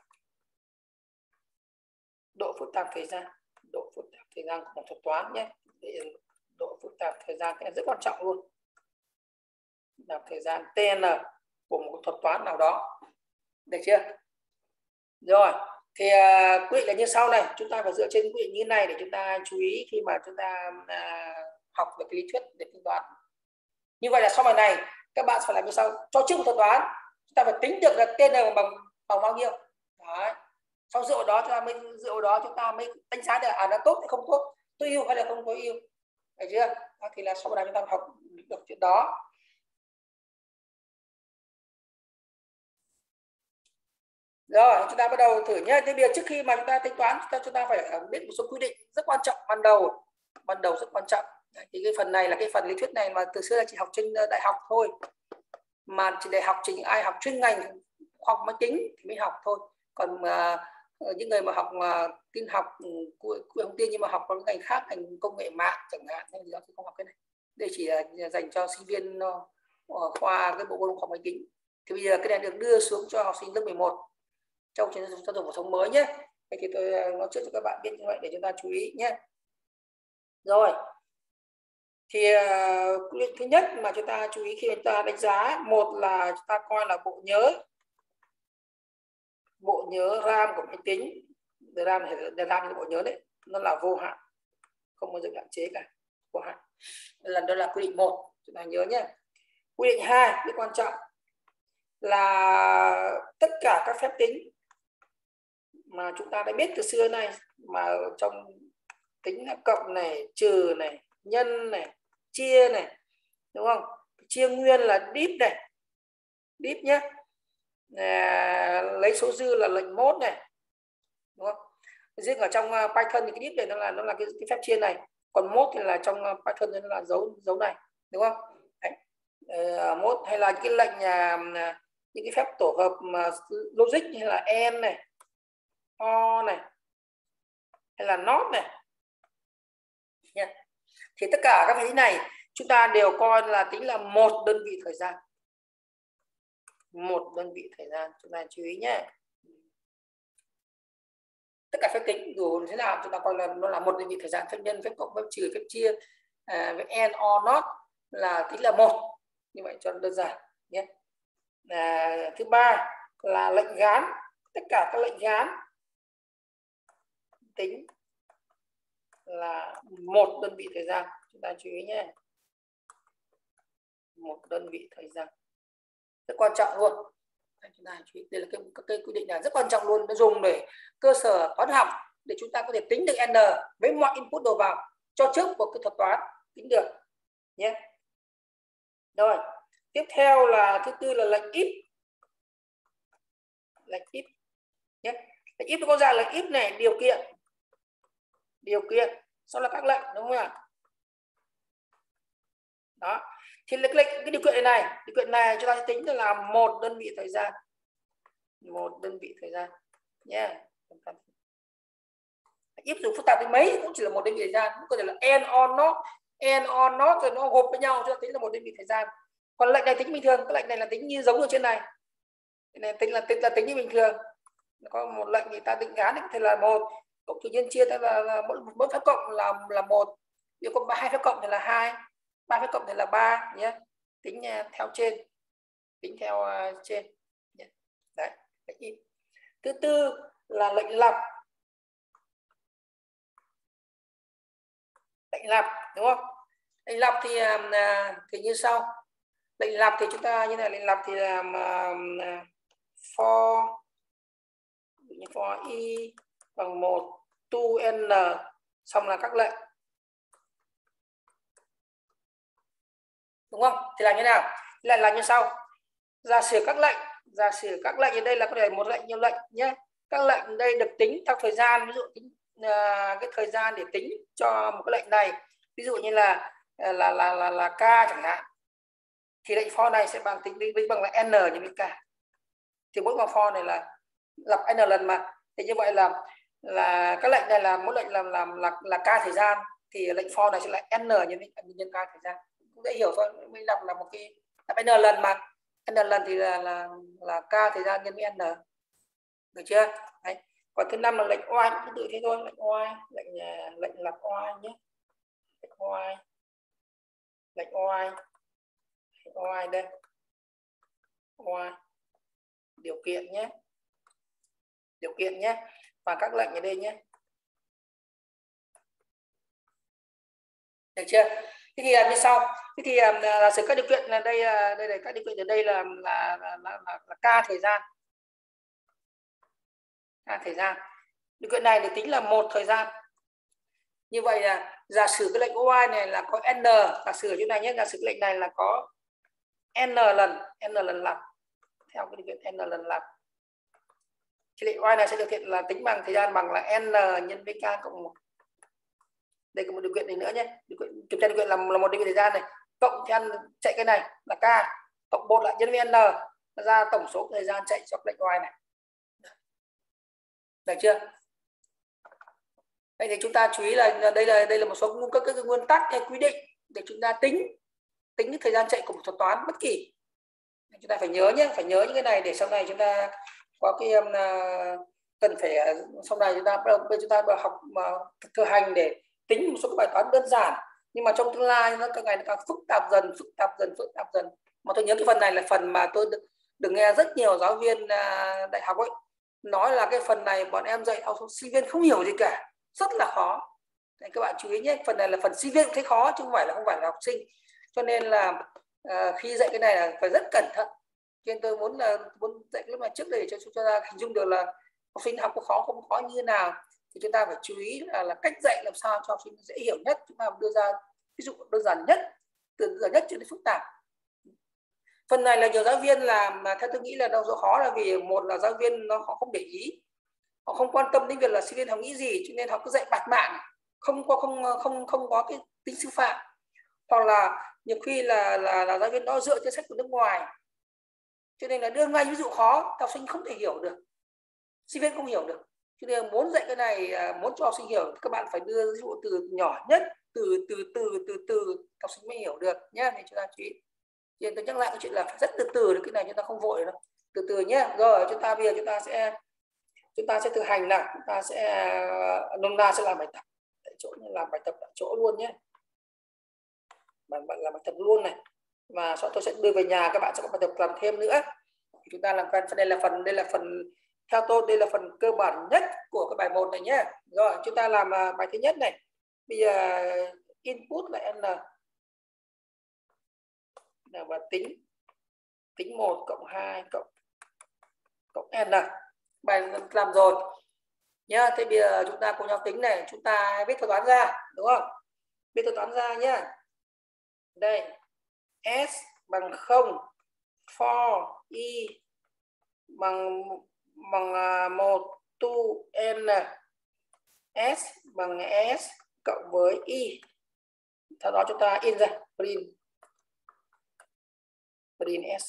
độ phức tạp thời gian, độ phức tạp thời gian của một thuật toán nhé. Độ phức tạp thời gian cái rất quan trọng luôn. Là thời gian TN của một thuật toán nào đó, được chưa? Rồi thì quy định là như sau này, chúng ta phải dựa trên quy định như này để chúng ta chú ý khi mà chúng ta học về cái lý thuyết để tính toán. Như vậy là sau bài này các bạn phải làm như sau: cho trước một thuật toán chúng ta phải tính được là TN bằng bao nhiêu. Đấy. Sau dựa đó chúng ta mới đánh giá được nó tốt hay không tốt, tối ưu hay là không tối ưu, được chưa? Đó, thì là sau này chúng ta học được chuyện đó. Rồi chúng ta bắt đầu thử nhé. Thế bây giờ trước khi mà chúng ta tính toán chúng ta phải biết một số quy định rất quan trọng ban đầu rất quan trọng. Thì cái phần này là cái phần lý thuyết này mà từ xưa là chỉ học trên đại học thôi, mà chỉ để học chỉ ai học chuyên ngành khoa học máy tính thì mới học thôi. Còn những người mà học tin học thông tin nhưng mà học các ngành khác, ngành công nghệ mạng chẳng hạn thì không học cái này. Đây chỉ là dành cho sinh viên khoa cái bộ môn khoa học máy tính. Thì bây giờ cái này được đưa xuống cho học sinh lớp 11 trong chương trình giáo dục phổ thông mới nhé. Thì tôi nói trước cho các bạn biết như vậy để chúng ta chú ý nhé. Rồi thì quy định thứ nhất mà chúng ta chú ý khi chúng ta đánh giá, một là chúng ta coi là bộ nhớ RAM của máy tính. RAM là bộ nhớ đấy, nó là vô hạn, không bao giờ hạn chế cả, vô hạn. Đó là quy định 1, chúng ta nhớ nhé. Quy định 2 rất quan trọng là tất cả các phép tính mà chúng ta đã biết từ xưa này, mà trong tính là cộng này, trừ này, nhân này, chia này, đúng không? Chia nguyên là deep nhé. Lấy số dư là lệnh mốt này, đúng không? Riêng ở trong Python thì cái deep này nó là cái phép chia này, còn mốt thì là trong Python nó là dấu này, đúng không? Đấy. Mốt hay là cái lệnh những cái phép tổ hợp mà logic hay là and này, or này, hay là not này. Yeah. Thì tất cả các phép này chúng ta đều coi là tính là một đơn vị thời gian. Một đơn vị thời gian, chúng ta chú ý nhé. Tất cả phép tính dù thế nào chúng ta coi là nó là một đơn vị thời gian. Phép nhân, phép cộng, phép trừ, phép chia, với and, or, not là tính là một. Như vậy cho đơn giản nhé. Thứ ba là lệnh gán. Tất cả các lệnh gán tính là một đơn vị thời gian, chúng ta chú ý nhé. Một đơn vị thời gian rất quan trọng luôn. Đây là cái quy định này rất quan trọng luôn, nó dùng để cơ sở toán học để chúng ta có thể tính được n với mọi input đầu vào, cho trước một cái thuật toán tính được nhé. Rồi tiếp theo là thứ tư là lệnh if. Lệnh if nhé. Lệnh if nó có ra lệnh if này, điều kiện, sau là các lệnh, đúng không ạ? Đó. Thì cái điều kiện này chúng ta sẽ tính là một đơn vị thời gian. Một đơn vị thời gian nhé. If dù phức tạp đến mấy cũng chỉ là một đơn vị thời gian, có thể là and or not rồi nó gộp với nhau cho tính là một đơn vị thời gian. Còn lệnh này tính bình thường, cái lệnh này là tính như giống ở trên này. Cái này tính là tính như bình thường. Có một lệnh thì ta định gán thì là một, cộng trừ nhân chia là mỗi phép cộng là một, nếu có hai phép cộng thì là hai, ba phép cộng thì là ba nhé. Tính theo trên, tính theo trên. Đấy, lệnh if. Thứ tư là lệnh lặp. Lệnh lặp, đúng không? Lệnh lặp thì như sau. Lệnh lặp thì chúng ta như này, lệnh lặp thì là for i bằng 1 to n, xong là các lệnh, đúng không? Thì là như nào? Lại là như sau. Giả sử các lệnh ở đây là có thể một lệnh, nhiều lệnh nhé. Các lệnh đây được tính theo thời gian, ví dụ tính cái thời gian để tính cho một cái lệnh này, ví dụ như là k chẳng hạn, thì lệnh for này sẽ bằng tính bằng là n nhân với k. Thì mỗi vòng for này là lặp n lần mà, thì như vậy là các lệnh này là mỗi lệnh là k thời gian, thì lệnh for này sẽ là n nhân k thời gian. Cũng dễ hiểu thôi, mới đọc là một cái lặp n lần mà, n lần thì là k thời gian nhân với n, được chưa? Đấy. Còn thứ 5 là lệnh oai, cũng tự thế thôi, lệnh oai, lệnh lặp oai nhé, lệnh oai đây, oai điều kiện nhé, và các lệnh ở đây nhé, được chưa? Thế thì như sau. Thế thì giả sử các điều kiện là đây là các điều kiện ở đây là k thời gian. Điều kiện này được tính là 1 thời gian. Như vậy là giả sử cái lệnh OI này là có n, giả sử như này nhé, giả sử lệnh này là có n lần lặp, theo cái điều kiện n lần lặp, thì lệnh OI này sẽ được hiện là tính bằng thời gian bằng là n nhân với k cộng 1. Đây có một điều kiện này nữa nhé, kiểm tra điều kiện là một điều kiện thời gian này, cộng thì chạy cái này là k, cộng 1 lại nhân với n, ra tổng số thời gian chạy cho lệnh OI này. Được chưa? Vậy thì chúng ta chú ý là đây là một số các nguyên tắc hay quy định để chúng ta tính cái thời gian chạy của một thuật toán bất kỳ. Chúng ta phải nhớ nhé, phải nhớ những cái này để sau này chúng ta có cái cần phải sau này chúng ta học thực hành để tính một số các bài toán đơn giản, nhưng mà trong tương lai nó càng ngày càng phức tạp dần. Mà tôi nhớ cái phần này là phần mà tôi được nghe rất nhiều giáo viên đại học ấy nói là cái phần này bọn em dạy sinh viên không hiểu gì cả, rất là khó. Đấy, các bạn chú ý nhé, phần này là phần sinh viên thấy khó chứ không phải là học sinh, cho nên là khi dạy cái này là phải rất cẩn thận. Cho nên tôi muốn dạy cái lúc này trước để cho chúng ta hình dung được là học sinh học có khó không khó như thế nào, thì chúng ta phải chú ý là cách dạy làm sao cho học sinh dễ hiểu nhất. Chúng ta đưa ra ví dụ đơn giản nhất, từ đơn giản nhất cho đến phức tạp. Phần này là nhiều giáo viên làm mà theo tôi nghĩ là đâu do khó là vì một là giáo viên họ không để ý, họ không quan tâm đến việc là sinh viên học nghĩ gì, cho nên họ cứ dạy bạt mạng, không có cái tính sư phạm, hoặc là nhiều khi là giáo viên đó dựa trên sách của nước ngoài, cho nên là đưa ngay ví dụ khó học sinh không thể hiểu được, sinh viên không hiểu được. Cho nên muốn dạy cái này, muốn cho học sinh hiểu, các bạn phải đưa ví dụ từ nhỏ nhất, từ học sinh mới hiểu được nhé. Thì chúng ta chú ý. Nên tôi nhắc lại cái chuyện là phải rất từ cái này chúng ta không vội đâu, từ nhé. Rồi chúng ta bây giờ chúng ta sẽ thực hành nào, chúng ta sẽ nôm na sẽ làm bài tập tại chỗ, làm bài tập tại chỗ luôn nhé. Bạn làm bài tập luôn này, và tôi sẽ đưa về nhà, các bạn sẽ có bài tập làm thêm nữa. Chúng ta làm quen. Đây là phần theo tôi đây là phần cơ bản nhất của cái bài 1 này nhé. Rồi chúng ta làm bài thứ nhất này. Bây giờ input là n, và tính 1 cộng 2 cộng n. Bài làm rồi nhá. Thế bây giờ chúng ta cùng nhau tính này, chúng ta viết thuật toán ra, đúng không? Viết thuật toán ra nhá. Đây, s bằng 0, for i bằng 1 to n, s bằng s cộng với i. Sau đó chúng ta in ra, print s.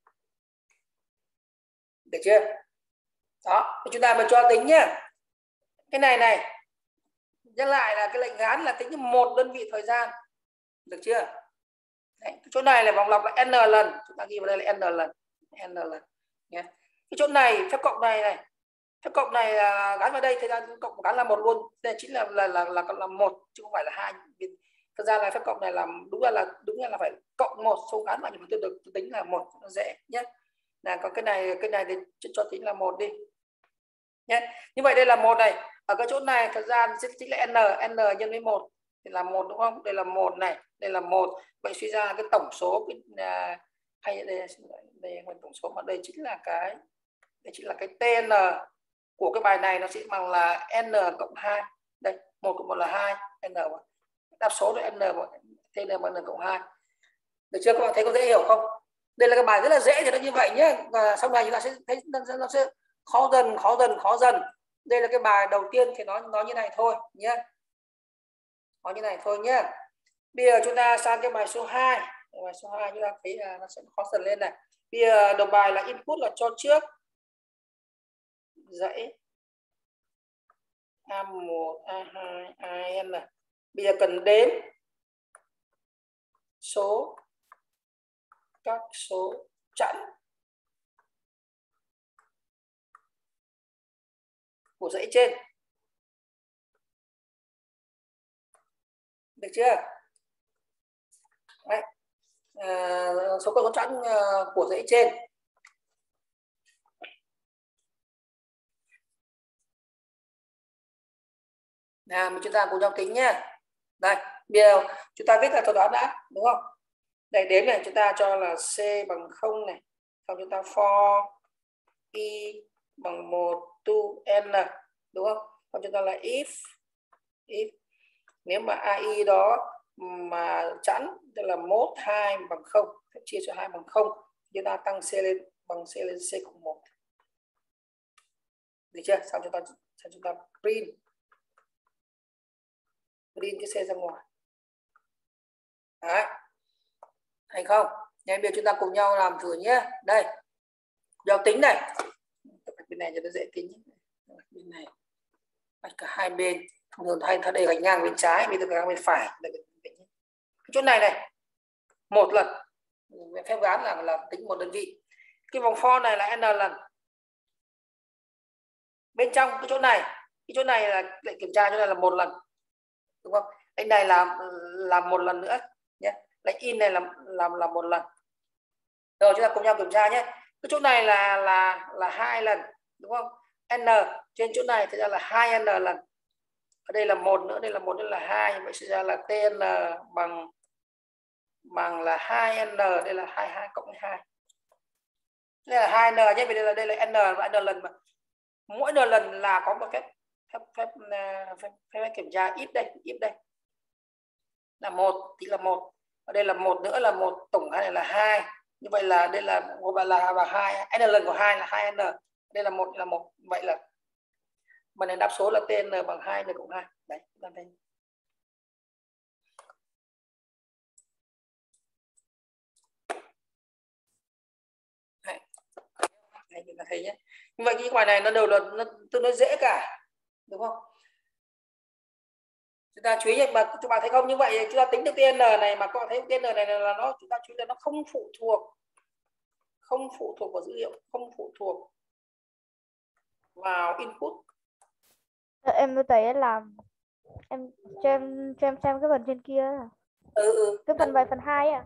Được chưa? Đó, chúng ta mới cho tính nhá. Cái này nhắc lại là cái lệnh gán là tính 1 đơn vị thời gian. Được chưa? Đấy, chỗ này là vòng lặp là n lần, chúng ta ghi vào đây là n lần nhé. Cái chỗ này phép cộng này phép cộng này gắn vào đây, thời gian cộng gắn là 1 luôn. Đây chính là 1 chứ không phải là 2. Thật ra là phép cộng này làm đúng là phải cộng 1 số gắn vào, nhưng mà tôi được tính là 1 nó dễ nhé. Là còn cái này thì cho tính là 1 đi nhé. Như vậy đây là 1 này, ở cái chỗ này thời gian chính là n nhân với 1, thì là 1 đúng không? Đây là 1 này, đây là 1. Vậy suy ra cái tổng số hay đây không phải tổng số mà đây chính là cái TN của cái bài này, nó sẽ bằng là n cộng 2. Đây, 1 cộng 1 là 2, n đáp số là n TN bằng n cộng 2. Được chưa? Các bạn thấy có dễ hiểu không? Đây là cái bài rất là dễ thì nó như vậy nhé. Và sau này chúng ta sẽ thấy nó sẽ khó dần. Đây là cái bài đầu tiên thì nó như này thôi nhé. Nó như này thôi nhé. Bây giờ chúng ta sang cái bài số 2. Bài số 2 chúng ta thấy là nó sẽ khó dần lên này. Bây giờ đầu bài là input là cho trước dãy A1, A2, AN này. Bây giờ cần đếm các số chẵn của dãy trên. Được chưa? Đấy. Số con số chẵn của dãy trên. Mà chúng ta cùng nhau tính nhé. Đây, bây giờ chúng ta viết ra thuật toán đã, đúng không? Đây, đếm này chúng ta cho là C bằng 0 này. Xong chúng ta for Y bằng 1 to N, đúng không? Xong chúng ta là if nếu mà AI đó mà chẵn, tức là mốt 2 bằng 0, chia cho 2 bằng 0, chúng ta tăng C lên bằng C lên C cộng 1. Được chưa? Xong chúng ta print cái C ra ngoài. Đấy. Thành không? Nên bây giờ chúng ta cùng nhau làm thử nhé. Đây. Giao tính này. Bên này cho nó dễ tính. Bên này. Cả hai bên. Thông thường thay đây gạch ngang bên trái, bây giờ gạch ngang bên phải. Cái chỗ này. Một lần. Phép gán là tính một đơn vị. Cái vòng for này là n lần. Bên trong cái chỗ này là lại kiểm tra chỗ này là một lần. Đúng không? Cái này là một lần nữa nhé. Đánh in này là một lần. Rồi chúng ta cùng nhau kiểm tra nhé. Cái chỗ này là 2 lần, đúng không? N trên chỗ này thì ra là 2n lần. Ở đây là một nữa, đây là 1, đây là 2, vậy sẽ ra là TN bằng là 2n, đây là 22 cộng 2. Đây là 2n nhé, vì đây là n và n lần mà. Mỗi n lần là có một phép kiểm tra if đây. Là 1 thì là 1. Ở đây là 1 nữa là 1 tổng hay là 2. Như vậy là đây là 2, n lần của 2 là 2n. Đây là 1 là 1. Vậy là mà này đáp số là TN bằng 2 n cộng 2. Đấy, chúng ta thấy. Đây chúng ta thấy nhé. Như vậy cái bài này nó đều là nó tương đối dễ cả, đúng không? Chúng ta chú ý mà các bạn thấy không, như vậy chúng ta tính được TN này mà các bạn thấy TN này là nó, chúng ta chú ý là nó không phụ thuộc vào dữ liệu, không phụ thuộc vào input. Em thấy là em cho em xem cái phần trên kia. Cái phần bài phần 2 à?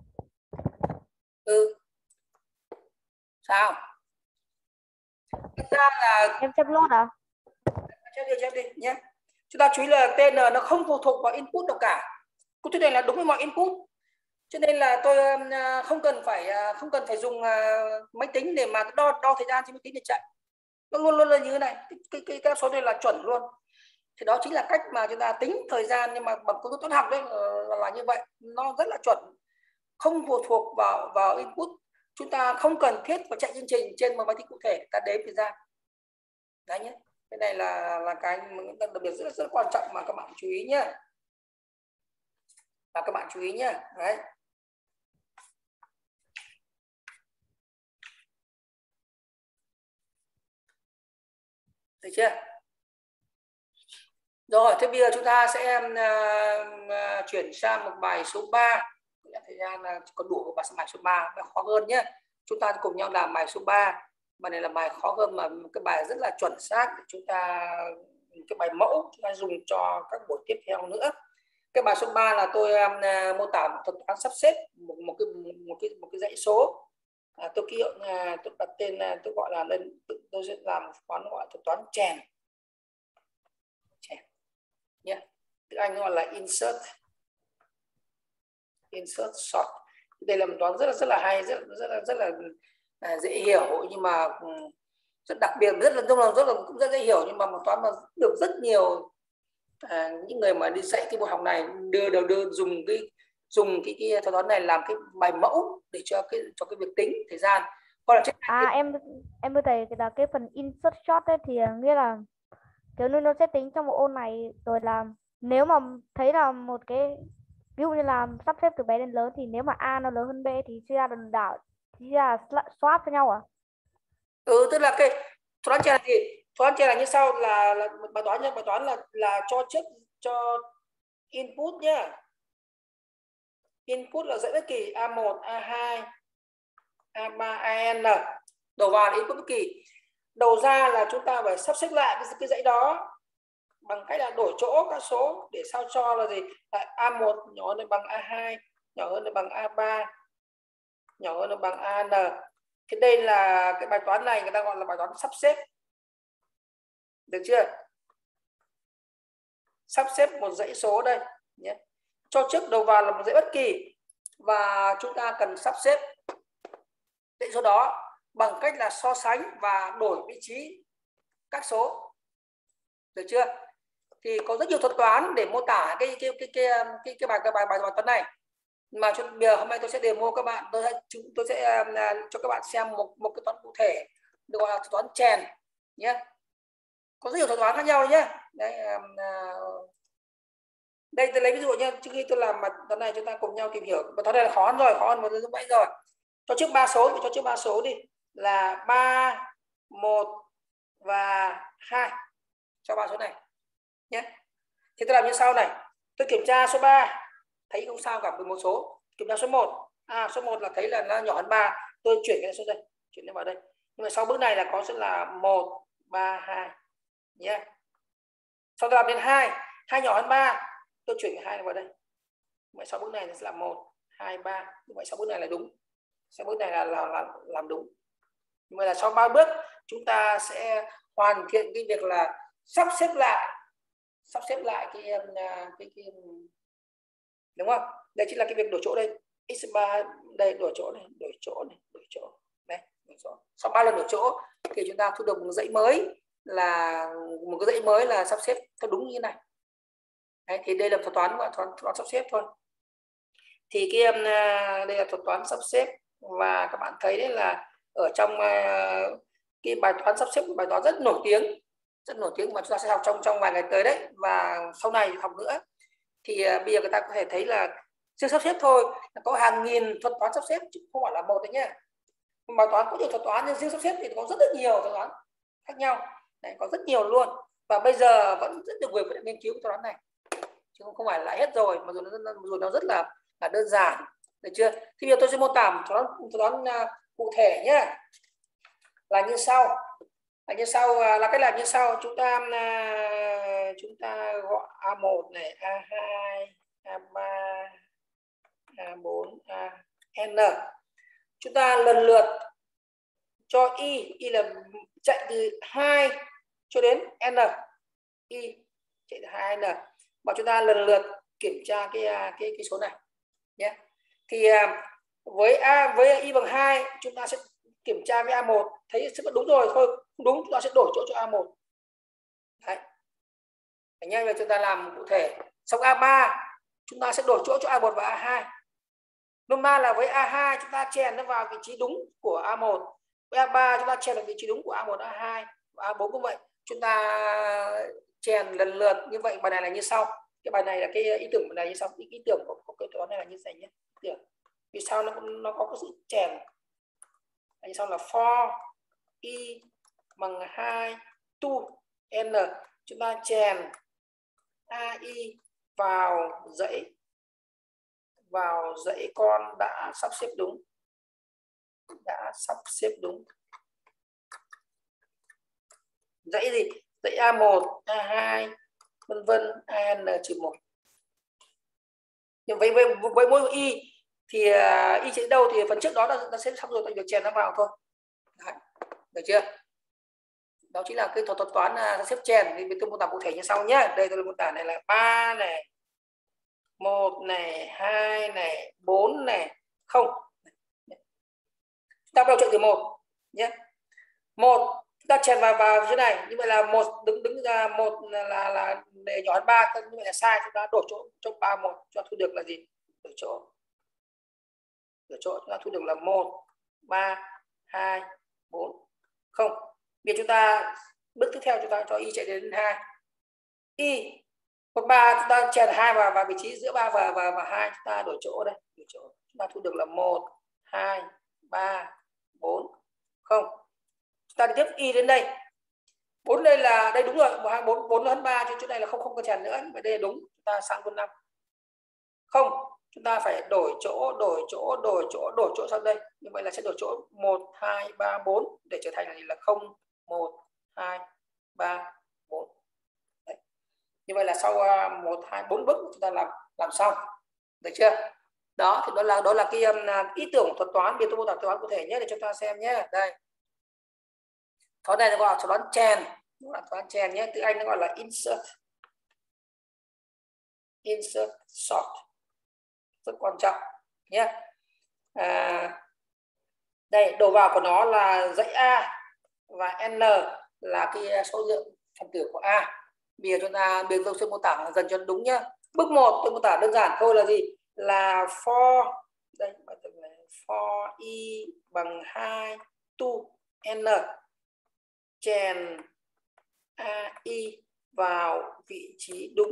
Sao? Thực ra là Em xem luôn à? Chép đi nhé. Chúng ta chú ý là TN nó không phụ thuộc vào input đâu cả. Câu chuyện này là đúng với mọi input. Cho nên là tôi không cần phải dùng máy tính để mà đo thời gian trên máy tính để chạy. Nó luôn là như thế này. Cái số này là chuẩn luôn. Thì đó chính là cách mà chúng ta tính thời gian, nhưng mà bằng công thức toán học đấy là như vậy, nó rất là chuẩn, không phụ thuộc vào input. Chúng ta không cần thiết phải chạy chương trình trên một máy tính cụ thể ta đếm thời gian. Đấy nhé. Cái này là cái đặc biệt rất quan trọng mà các bạn chú ý nhé. Đấy. Được chưa? Rồi, thế bây giờ chúng ta sẽ chuyển sang một bài số 3. Thời gian là còn đủ của bài số 3, bài khó hơn nhé. Chúng ta cùng nhau làm bài số 3. Bài này là bài khó hơn mà cái bài rất là chuẩn xác để chúng ta, cái bài mẫu chúng ta dùng cho các buổi tiếp theo nữa. Cái bài số 3 là tôi mô tả một thuật toán sắp xếp một cái dãy số. Tôi đặt tên, tôi gọi là lên, tôi sẽ làm toán gọi là thuật toán chèn nhé. Tiếng Anh gọi là insert. insert sort. Đây là một toán rất là hay, rất là dễ hiểu, nhưng mà rất đặc biệt, rất là dễ hiểu, nhưng mà một toán mà được rất nhiều những người mà đi dạy cái bộ học này đưa dùng cái thuật toán này làm cái bài mẫu để cho cái việc tính thời gian. Hoặc là em mới thấy là cái phần insert short ấy thì nghĩa là kiểu như nó sẽ tính trong một ô này, rồi là nếu mà thấy là một cái ví dụ như là sắp xếp từ bé đến lớn thì nếu mà A nó lớn hơn B thì chia ra đòn đảo, chia ra swap cho nhau à? Tức là cái thuật toán chèn là gì? Thuật toán chèn là như sau, là bài toán nhé. Bài toán là cho input nhá. Input là dãy bất kỳ A1, A2, A3, AN. Đầu vào là input bất kỳ. Đầu ra là chúng ta phải sắp xếp lại cái dãy đó bằng cách là đổi chỗ các số để sao cho là gì? Là A1 nhỏ hơn bằng A2, nhỏ hơn bằng A3, nhỏ hơn bằng AN. Thì đây là cái bài toán này người ta gọi là bài toán sắp xếp. Được chưa? Sắp xếp một dãy số đây nhé. Cho trước đầu vào là một dãy bất kỳ và chúng ta cần sắp xếp dãy số đó bằng cách là so sánh và đổi vị trí các số. Được chưa? Thì có rất nhiều thuật toán để mô tả cái bài toán này, mà bây giờ hôm nay tôi sẽ demo các bạn, tôi sẽ cho các bạn xem một cái toán cụ thể được gọi là thuật toán chèn nhé. Có rất nhiều thuật toán khác nhau nhé. Đây tôi lấy ví dụ nha, trước khi tôi làm mặt toán này chúng ta cùng nhau tìm hiểu. Bài toán này là khó hơn một lúc nãy rồi. Cho trước 3 số đi là 3, 1 và 2 cho 3 số này nhé. Thì tôi làm như sau này, tôi kiểm tra số 3 thấy không sao cả, một số. Kiểm tra số 1, số 1 là thấy là nó nhỏ hơn 3, tôi chuyển cái số đây, chuyển nó vào đây. Nhưng mà sau bước này là có sẽ là 1, 3, 2 nhé. Sau đó làm đến 2 nhỏ hơn 3, tôi chuyển cái 2 vào đây. Vậy sau bước này sẽ là 1, 2, 3. Như vậy sau bước này là đúng. Sau bước này là làm đúng. Như vậy là sau 3 bước chúng ta sẽ hoàn thiện cái việc là sắp xếp lại cái đúng không? Đây chính là cái việc đổi chỗ đây. X3 đây, đổi chỗ này, đổi chỗ. Đây, đổi chỗ. Sau 3 lần đổi chỗ thì chúng ta thu được một dãy mới, là một cái dãy mới là sắp xếp theo đúng như thế này. Đấy, thì đây là thuật toán sắp xếp thôi. Thì đây là thuật toán sắp xếp, và các bạn thấy đấy là ở trong cái bài toán sắp xếp, bài toán rất nổi tiếng mà chúng ta sẽ học trong vài ngày tới đấy, và sau này học nữa. Thì bây giờ người ta có thể thấy là riêng sắp xếp thôi là có hàng nghìn thuật toán sắp xếp, chứ không phải là một đấy nhé. Bài toán có nhiều thuật toán, nhưng riêng sắp xếp thì có rất nhiều thuật toán khác nhau. Đấy, có rất nhiều luôn, và bây giờ vẫn rất nhiều người vẫn nghiên cứu thuật toán này, chứ không phải là hết rồi, mà dù nó rất là đơn giản. Được chưa? Thì bây giờ tôi sẽ mô tả thuật toán cụ thể nhé, là như sau. Là cách làm như sau. Chúng ta gọi A1 này, A2, A3, A4, AN. Chúng ta lần lượt cho y là chạy từ 2 cho đến n, y chạy từ 2 n, và chúng ta lần lượt kiểm tra cái số này nhé. Thì với y bằng 2 chúng ta sẽ kiểm tra với A1, thấy sẽ đúng rồi, thôi không đúng chúng ta sẽ đổi chỗ cho A1. Đấy. Nhanh là chúng ta làm cụ thể. Xong A3 chúng ta sẽ đổi chỗ cho A1 và A2. Nôm na là với A2 chúng ta chèn nó vào vị trí đúng của A1, với A3 chúng ta chèn vào vị trí đúng của A1, A2 và A4 cũng vậy. Chúng ta chèn lần lượt như vậy. Bài này là như sau. Cái bài này là cái ý tưởng này như sau. Ý tưởng của cái toán này là như vậy nhé. Vì sao nó có cái sự chèn. Như sau là for y bằng 2 to n, chúng ta chèn AI vào dãy con đã sắp xếp đúng. Dãy gì? Dãy A1, A2 vân vân, AN-1. Nhưng với mỗi y thì y chạy đâu thì phần trước đó là xếp xong rồi, ta việc chèn nó vào thôi. Đấy. Được chưa? Đó chính là cái thuật toán xếp chèn. Thì tôi mô tả cụ thể như sau nhé. Đây tôi mô tả này là 3 này, 1 này, 2 này, 4 này, không. Chúng ta bắt đầu chạy từ 1 nhé. 1 chúng ta chèn vào chỗ này, như vậy là 1 đứng ra 1 là để nhỏ hơn 3, như vậy là sai, chúng ta đổi chỗ trong 3 1 cho thu được là gì? Đổi chỗ chúng ta thu được là 1 3 2 4 không. Bây giờ chúng ta bước tiếp theo chúng ta cho y chạy đến 2. Y 1 3 chúng ta chèn 2 vào vị trí giữa 3 và 2, chúng ta đổi chỗ đây, đổi chỗ. Chúng ta thu được là 1 2 3 4 không. Chúng ta đi tiếp y đến đây. 4 đây là đây đúng rồi, 1 2 4 4 hơn 3 chứ chỗ này là không có chèn nữa, vậy đây là đúng. Chúng ta sang con 5. Không, chúng ta phải đổi chỗ sang đây. Như vậy là sẽ đổi chỗ 1 2 3 4 để trở thành là 0 1 2 3 4. Đấy. Như vậy là sau 1 2 4 bước chúng ta làm xong. Được chưa? Đó thì đó là cái ý tưởng thuật toán, biểu tôi mô tả thuật toán cụ thể nhé, để chúng ta xem nhé. Đây. Thuật này nó gọi là thuật toán chèn, thuật toán chèn nhé, tiếng Anh nó gọi là insert sort, rất quan trọng nhé. Đây, đầu vào của nó là dãy A và N là cái số lượng phần tử của A. Bây giờ chúng ta tôi sẽ mô tả dần cho đúng nhé. Bước 1 tôi mô tả đơn giản thôi là gì? Là for đây, for y bằng 2 to n chèn AI vào vị trí đúng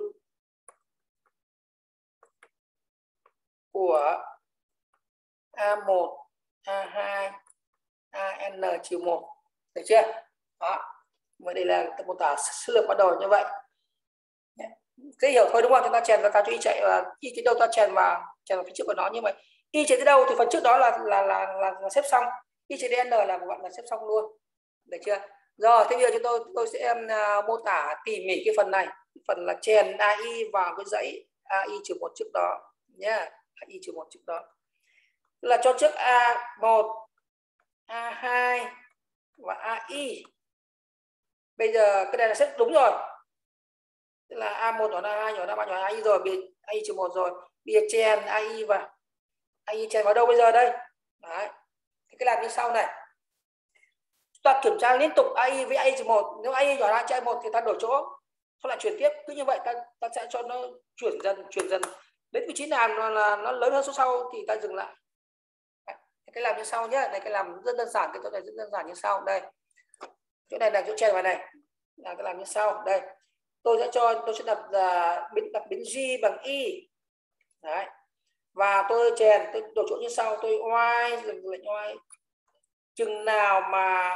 của A1, A2, AN-1. Được chưa? Đó. Vậy đây là mô tả số lượng bắt đầu như vậy. Dễ hiểu thôi đúng không? Chúng ta chèn vào ta cho y chạy y tới đâu ta chèn vào phía trước của nó, như vậy y chạy tới đâu thì phần trước đó là xếp xong, y chạy đến n là gọi là xếp xong luôn. Được chưa? Rồi thế bây giờ tôi sẽ mô tả tỉ mỉ cái phần này, phần là chèn AI vào cái dãy AI-1 trước đó nhé, AI-1 trước đó là cho trước A1, A2 và AI. Bây giờ cái này là xếp đúng rồi, tức là A1 nhỏ A2 nhỏ A3 nhỏ AI rồi, AI-1 rồi. Bây giờ chèn AI vào, AI chèn vào đâu bây giờ đây? Đấy. Thì cái làm như sau này. Ta kiểm tra liên tục AI với AI-1, nếu AI nhỏ ra AI-1 thì ta đổi chỗ, xong lại chuyển tiếp, cứ như vậy ta sẽ cho nó chuyển dần đến vị trí nào nó lớn hơn số sau thì ta dừng lại. Cái làm như sau nhé, này cái làm rất đơn giản, cái chỗ này rất đơn giản như sau. Đây, chỗ này là chỗ chèn vào này, là cái làm như sau. Đây, tôi sẽ đặt biến G bằng Y. Đấy, và tôi chèn, tôi đổi chỗ như sau, tôi oai dừng lệnh oai chừng nào mà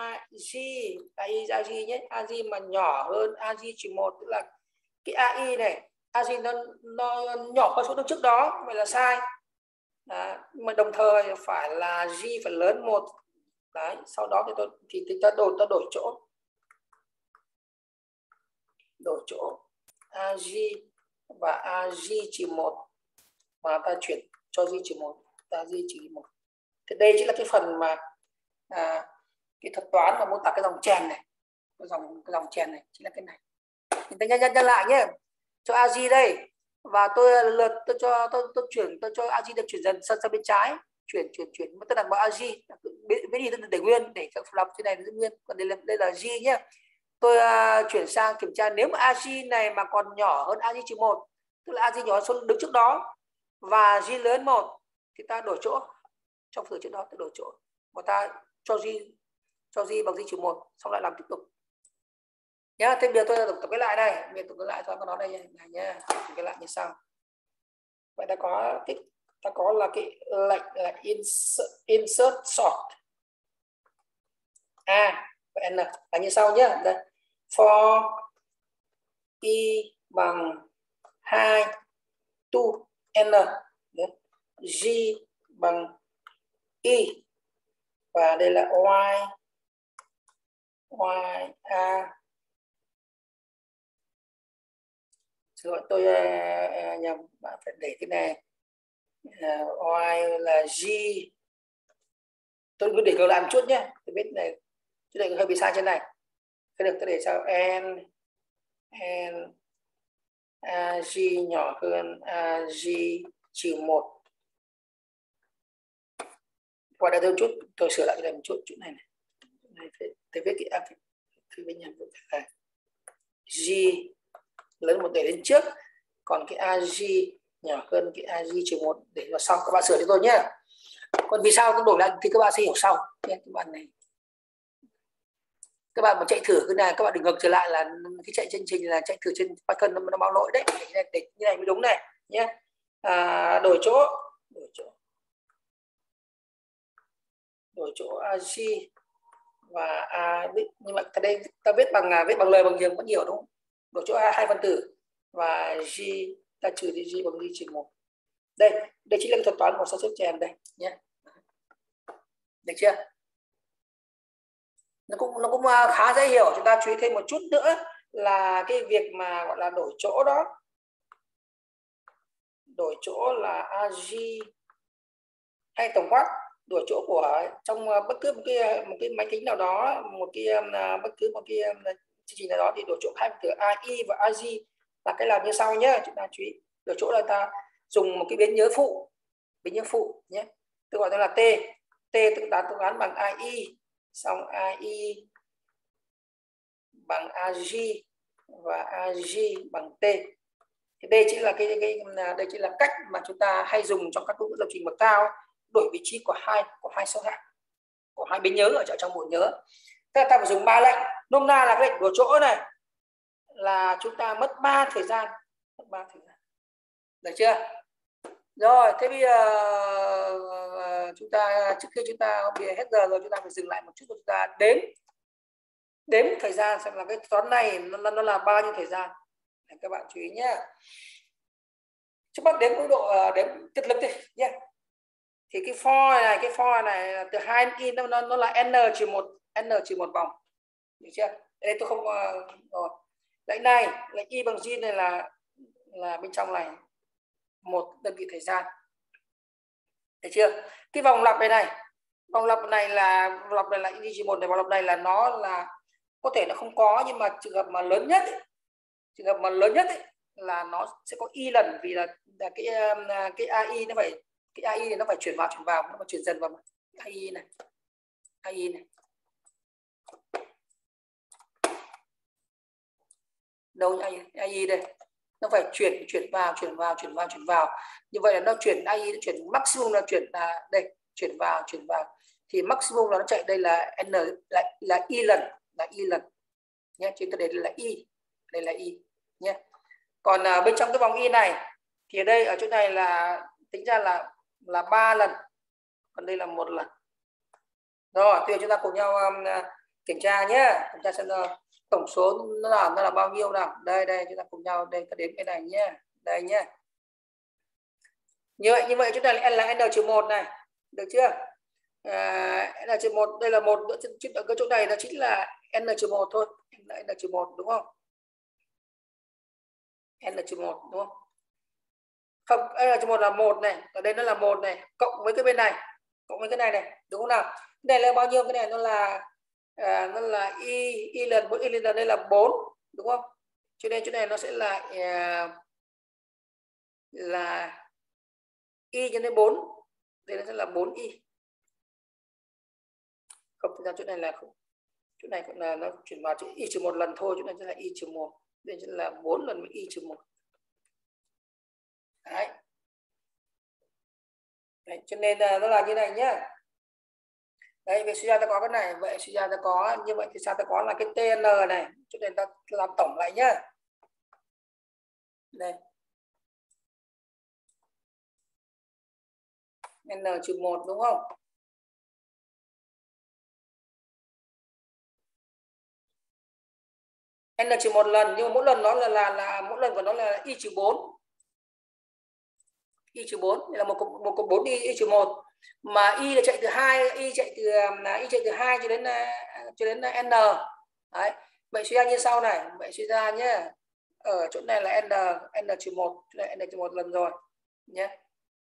AI nhé, AI mà nhỏ hơn AI-1, tức là cái AI này, AI nó nhỏ hơn số đứng trước đó, vậy là sai. Đấy, mà đồng thời phải là G phải lớn 1. Đấy, sau đó thì ta đổi chỗ AG và AG-1 mà ta chuyển cho G-1, AG-1. Thì đây chính là cái phần mà cái thuật toán mà mô tả cái dòng chèn này, cái dòng chèn này chính là cái này. Chúng ta nhân lại nhé, cho AG đây, và tôi cho AG được chuyển dần sang bên trái, chuyển tức là AG biến đi để nguyên, để các lập thế này giữ nguyên, còn đây là G nhé. Tôi chuyển sang kiểm tra nếu mà AG này mà còn nhỏ hơn AG-1, tức là AG nhỏ hơn đứng trước đó và G lớn 1 thì ta đổi chỗ, trong từ trước đó ta đổi chỗ và ta cho G bằng G-1, xong lại làm tiếp tục nhá. Thế bây giờ tôi tổng kết lại đây, tổng kết lại thôi, có nó đây này nhá, tổng kết lại như sau. Vậy ta có là cái lệnh là insert sort A và N là như sau nhé. Đây, for y bằng 2 to n, G bằng y, và đây là y a. Rồi tôi nhầm, bạn phải để cái này y là G, tôi cứ để làm chút nhé, tôi biết này, chỗ này hơi bị sai trên này. Cái được tôi để sao n AG nhỏ hơn AG trừ 1. Qua đây thêm chút, tôi sửa lại một chút này này. Tôi viết cái phía bên nhầm này. G lớn một để lên trước, còn cái AG nhỏ hơn cái AG trừ 1 để vào sau. Các bạn sửa cho tôi nhé. Còn vì sao tôi đổi lại thì các bạn sẽ hiểu sau. Các bạn này, các bạn mà chạy thử cái này, các bạn đừng ngược trở lại là cái chạy chương trình là chạy thử trên Python nó báo lỗi đấy. Để như này mới đúng này nhé. Đổi chỗ AG và nhưng mà ở đây ta viết bằng lời bằng nhiều có nhiều đúng không? Đổi chỗ hai phân tử và G ta trừ đi G bằng G trừ 1. Đây chính là cái thuật toán của sắp xếp chèn đây nhé. Được chưa? Nó cũng khá dễ hiểu. Chúng ta chú ý thêm một chút nữa là cái việc mà gọi là đổi chỗ đó. Đổi chỗ là AG hay tổng quát đổi chỗ của trong bất cứ một cái máy tính nào đó, bất cứ một cái chương trình nào đó thì đổi chỗ hai phân tử AI và AG là cái làm như sau nhé. Chúng ta chú ý đổi chỗ là ta dùng một cái biến nhớ phụ nhé. Tôi gọi nó là T tôi đoán bằng AI, xong AI bằng AG và AG bằng T. Thì đây chính là đây chính là cách mà chúng ta hay dùng trong các công cụ lập trình bậc cao, đổi vị trí của hai số hạng, của hai biến nhớ ở trong bộ nhớ. Thế ta phải dùng 3 lệnh. Nôm na là cái lệnh đổi chỗ này là chúng ta mất 3 thời gian. Được chưa? Rồi, thế bây giờ chúng ta trước khi chúng ta hết giờ rồi, chúng ta phải dừng lại một chút, chúng ta đếm thời gian xem là cái toán này nó là bao nhiêu thời gian. Các bạn chú ý nhé. Trước mắt đếm mức độ đếm tiết lực đi nhé. Thì cái for này từ 2 đến y nó là n-1 vòng. Được chưa? Đây tôi không rồi. Lệnh y bằng g này là bên trong này 1 đơn vị thời gian. Được chưa? Cái vòng lặp này là y-1 này, vòng lặp này là nó là có thể nó không có, nhưng mà trường hợp mà lớn nhất là nó sẽ có y lần, vì là cái AI nó phải nó phải chuyển vào, nó phải chuyển dần vào AI này. Đâu AI đây, nó phải chuyển vào. Như vậy là nó chuyển AI, nó chuyển maximum là chuyển vào thì maximum là nó chạy đây là n là y lần nhé. Trên đây là y nhé. Còn bên trong cái vòng y này thì ở đây ở chỗ này là tính ra là 3 lần, còn đây là 1 lần. Rồi, bây giờ chúng ta cùng nhau kiểm tra nhé, kiểm tra xem tổng số nó là bao nhiêu nào. Đây chúng ta cùng nhau đây, ta đếm cái này nhé. Đây nhé. Như vậy chúng ta là n-1 này, được chưa? n-1 đây là một, cái chỗ này nó chính là n-1 thôi, n-1 đúng không? n-1 đúng không? Không, n-1 là 1 này, ở đây nó là 1 này, cộng với cái bên này, cộng với cái này đúng không nào? Cái này là bao nhiêu? Cái này nó là y lần 4, y lần đây là 4 đúng không? Cho nên chỗ này nó sẽ là y nhân với 4, đây nó sẽ là 4y. Không, thực ra chỗ này là không, chỗ này cũng là nó chuyển vào chữ y trừ 1 lần thôi, chỗ này sẽ là y trừ 1, đây sẽ là 4 lần với y trừ 1. Đấy, cho nên nó là như này nhá. Đấy, vậy suy ra ta có cái này, vậy suy ra ta có như vậy thì sao ta có là cái TN này, cho nên ta làm tổng lại nhá. Đây, n-1 đúng không? n-1 lần, nhưng mà mỗi lần nó là mỗi lần của nó là y trừ 4. Y trừ 4 là một cộng 4 y trừ 1, mà y là chạy từ 2, y chạy từ 2 cho đến n. Đấy, vậy suy ra như sau này, vậy suy ra nhé. Ở chỗ này là n trừ 1, chỗ này n trừ 1 lần rồi nhé.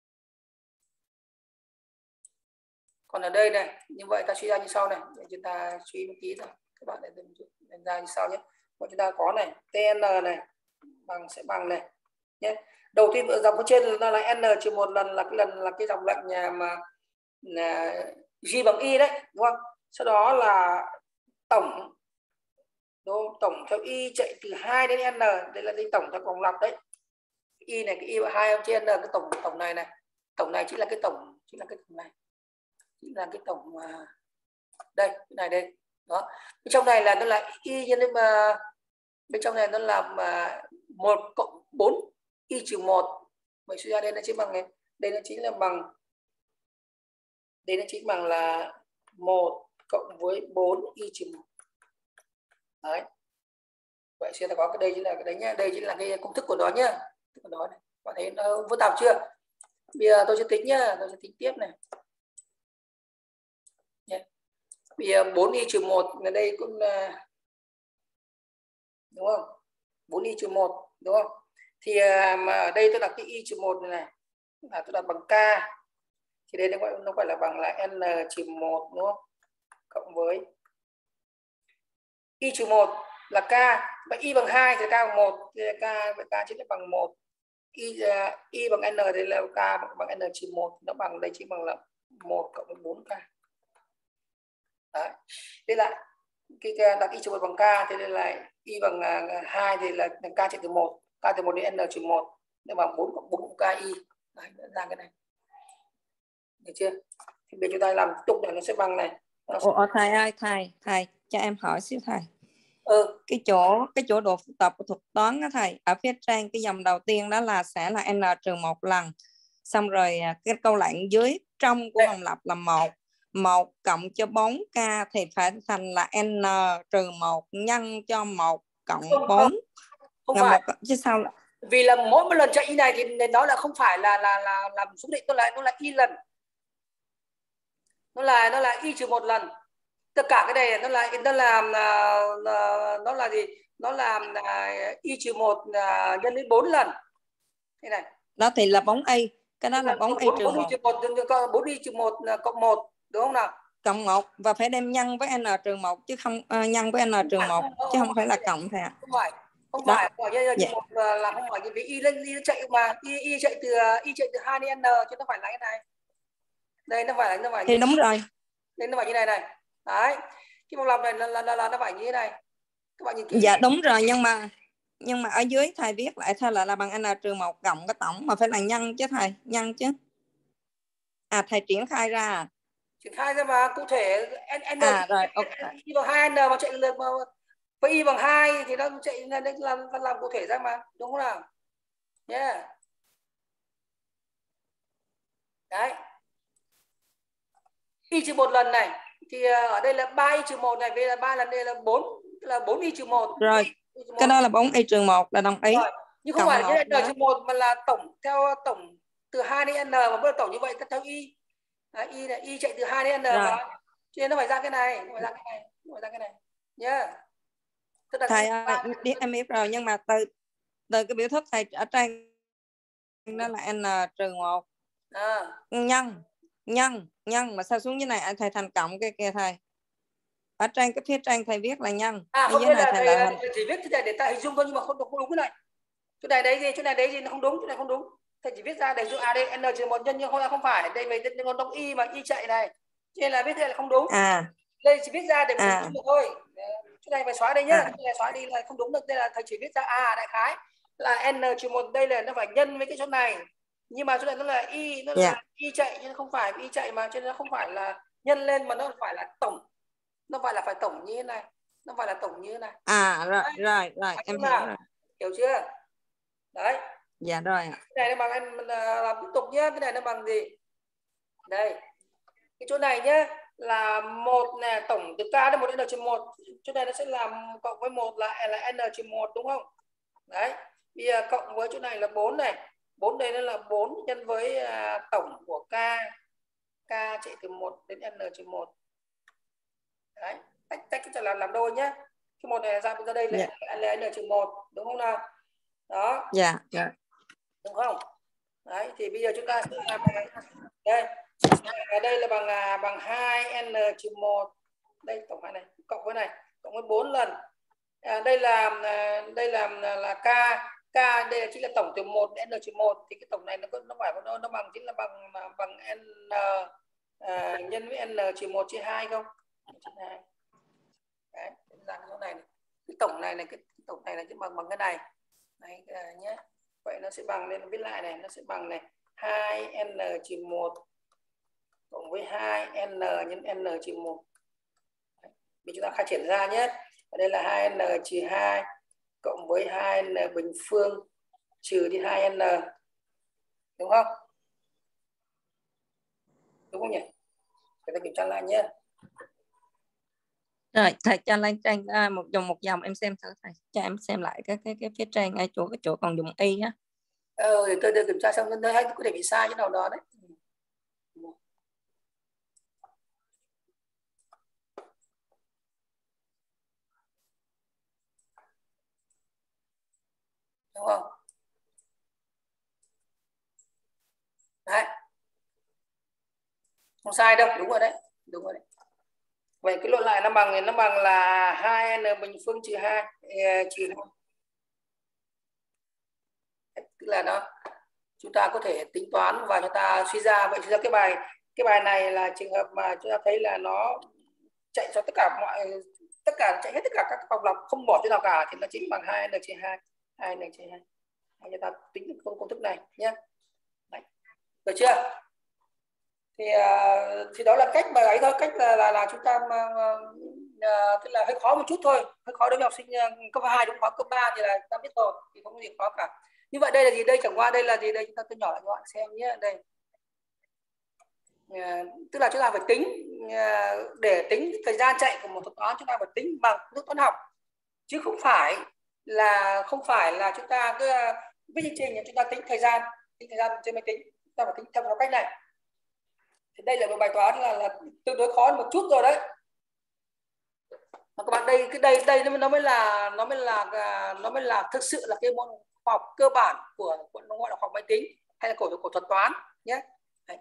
Còn ở đây này, như vậy ta suy ra như sau này, để chúng ta suy một tí thôi, các bạn để ra như sau nhé. Vậy chúng ta có này, TN này sẽ bằng này nhé. Đầu tiên dòng phía trên là n trừ 1 lần là cái dòng lệnh mà G bằng Y đấy, đúng không? Sau đó là tổng, đúng không? Tổng theo Y chạy từ 2 đến N, đây là tổng theo vòng lặp đấy. Y này, cái Y 2 trên N, cái tổng này này. Tổng này chính là cái tổng, chính là cái tổng này. Chính là cái tổng đây, cái này đây. Đó. Bên trong này là nó là Y nhân mà bên trong này nó là 1 cộng 4 Y trừ 1. Vậy suy ra đây nó chính bằng này. Đây nó chính là bằng, đây nó chính bằng là 1 cộng với 4 Y trừ 1. Đấy. Vậy sẽ là có cái đây chính là cái đấy nhá, đây chính là cái công thức của nó nhá. Của nó này. Bạn thấy nó phức tạp chưa? Bây giờ tôi sẽ tính nhá, tôi sẽ tính tiếp này. Nhé. Bây giờ 4 Y trừ 1 ở đây cũng đúng không? 4 Y trừ 1 đúng không? Thì mà ở đây tôi đặt cái Y trừ 1 này là tôi đặt bằng K. Thì đây nó phải là bằng là N trừ 1 đúng không? Cộng với Y trừ 1 là K, và Y bằng 2 thì K bằng 1, thì K chính là bằng 1. Y bằng N thì là K bằng N trừ 1, nó bằng đây chính bằng là 1 cộng với 4K. Đấy. Đây là cái đặt Y trừ 1 bằng K, thì đây là Y bằng 2 thì là K chạy từ 1, K từ 1 đến N trừ 1, nó bằng 4 cộng 4 KI. Đấy, ra cái này. Được chưa? Thì bây giờ chúng ta làm tục này nó sẽ bằng này. Ủa thầy ơi, thầy cho em hỏi xíu thầy. Cái chỗ độ phức tạp của thuật toán đó thầy, ở phía trên cái dòng đầu tiên đó là sẽ là n trừ 1 lần, xong rồi cái câu lệnh dưới trong của vòng lặp là 1 cộng cho 4K thì phải thành là n trừ 1 nhân cho 1 cộng 4. Không phải. Chứ sao là... Vì là mỗi một lần chạy Y này thì nó là không phải là làm số định, nó là Y lần. Nó là Y trừ 1 lần. Tất cả cái này nó là gì? Nó là Y trừ 1 nhân đến 4 lần. Thế này. Đó thì là 4Y. Cái đó là 4Y trừ 1. 4Y trừ 1 cộng 1, đúng không nào? Cộng 1 và phải đem nhân với n trừ 1 chứ không nhân với n trừ 1 chứ không phải là cộng thầy ạ. Không phải trừ 1 là không phải, vì Y chạy mà Y chạy từ 2 đến N chứ nó phải là cái này. Đây nó phải thì đúng rồi. Đây nó phải như này này. Đấy. Cái vòng lặp này là nó phải như thế này. Các bạn nhìn kỹ. Dạ đúng rồi, nhưng mà ở dưới thầy viết lại thôi là bằng n trừ 1 cộng cái tổng, mà phải là nhân chứ thầy, nhân chứ. Thầy triển khai ra. Triển khai ra mà cụ thể n rồi, Y bằng 2N mà chạy được mà với Y bằng 2 thì nó chạy làm cụ thể ra mà, đúng không nào? Nhé. Yeah. Đấy. Y trừ 1 lần này thì ở đây là 3Y trừ 1 này, vì là 3 lần, đây là 4Y trừ 1. Rồi. Cái đó là 4Y trừ 1 là đồng ý. Rồi. Nhưng không phải là N trừ 1 mà là tổng theo tổng từ 2 đến N, mà bây giờ tổng như vậy theo Y. Đấy, Y này, Y chạy từ 2 đến N mà. Cho nên nó phải ra cái này, nó phải ra cái này. Nhá. Thầy ơi, em biết rồi, nhưng mà từ cái biểu thức thầy ở trên đó là n trừ 1 nhân mà sao xuống dưới này thầy thành cộng cái kia thầy. Ở trên cái phía trên thầy viết là nhân. Không, đây là thầy chỉ viết thế này để ta hình dung thôi, nhưng mà không đúng cái này. Chỗ này đấy gì nó không đúng, chỗ này không đúng. Thầy chỉ viết ra để dùng đây n trừ 1 nhân, nhưng không phải. Đây về còn đông Y mà Y chạy này. Cho nên là viết thế là không đúng. Đây chỉ viết ra để mình hiểu thôi. Chỗ này phải xóa đây nhá. Chỗ này xóa đi là không đúng được. Đây là thầy chỉ viết ra đại khái là n trừ 1 đây là nó phải nhân với cái chỗ này. Nhưng mà chỗ này nó là Y, nó là Y chạy, nhưng không phải Y chạy mà, cho nên nó không phải là nhân lên mà nó phải là tổng. Nó phải là tổng như thế này. Nó phải là tổng như thế này. Rồi em hiểu rồi. Hiểu chưa? Đấy. Dạ rồi. Cái này nó bằng em làm tiếp tục nhé. Cái này nó bằng gì? Đây. Cái chỗ này nhé là 1 nè, tổng từ K đến 1 đến N trừ 1. Chỗ này nó sẽ làm cộng với 1 là N trừ 1, đúng không? Đấy. Bây giờ cộng với chỗ này là 4 này. 4 đây nó là 4 nhân với tổng của K. K chạy từ 1 đến N trừ 1. Đấy. Tách cái cho làm đôi nhé. Cái 1 này ra đây là N trừ 1, đúng không nào? Đó. Dạ. Đúng không? Đấy, thì bây giờ chúng ta sẽ làm đây. Đây là bằng 2n trừ 1. Đây tổng hai này cộng với này, cộng với 4 lần. Đây là k K đây là chính là tổng từ 1 đến n trừ 1, thì cái tổng này nó phải nó bằng chính là bằng n nhân với n trừ 1 chia 2 không? Đấy, dạng chỗ này, cái tổng này cái tổng này là bằng cái này. Đấy nhé. Vậy nó sẽ bằng, lên viết lại này, nó sẽ bằng này 2n trừ 1 cộng với 2n nhân n trừ 1. Vì chúng ta khai triển ra nhé. Ở đây là 2n trừ 2 cộng với 2n bình phương trừ đi 2n. Đúng không? Đúng không nhỉ? Chúng ta kiểm tra lại nhé. Rồi, thầy cho lên trang một dòng em xem thử thầy. Cho em xem lại cái phía trên cái chỗ còn dùng y á. Để tôi kiểm tra xong tôi thấy có thể bị sai chỗ nào đó đấy. Đúng không? Đấy. Không sai đâu, đúng rồi đấy. Đúng rồi đấy. Vậy cái luận lại nó bằng là 2n bình phương trừ 2 trừ 2. Tức là nó chúng ta có thể tính toán và chúng ta suy ra. Vậy suy ra cái bài này là trường hợp mà chúng ta thấy là nó chạy cho chạy hết tất cả các vòng lặp, không bỏ chỗ nào cả, thì nó chính bằng 2n trừ 2. 2n trừ 2. Chúng ta tính được công thức này nhé. Đấy. Được chưa? Thì đó là cách mà ấy thôi, cách là chúng ta tức là hơi khó một chút thôi, hơi khó đối với học sinh cấp 2 đúng không? Cấp 3 thì là ta biết rồi, thì không có gì khó cả. Như vậy đây là gì? Đây chẳng qua đây là gì? Đây chúng ta tôi nhỏ lại cho bạn xem nhé. Đây tức là chúng ta phải tính, để tính thời gian chạy của một thuật toán chúng ta phải tính bằng thức toán học, chứ không phải là chúng ta cứ viết chương trình chúng ta tính thời gian trên máy tính. Chúng ta phải tính theo cách này. Thì đây là một bài toán là tương đối khó một chút rồi đấy. Mà các bạn đây nó mới là thực sự là cái môn khoa học cơ bản của nó gọi là khoa học máy tính hay là của thuật toán nhé. Đấy.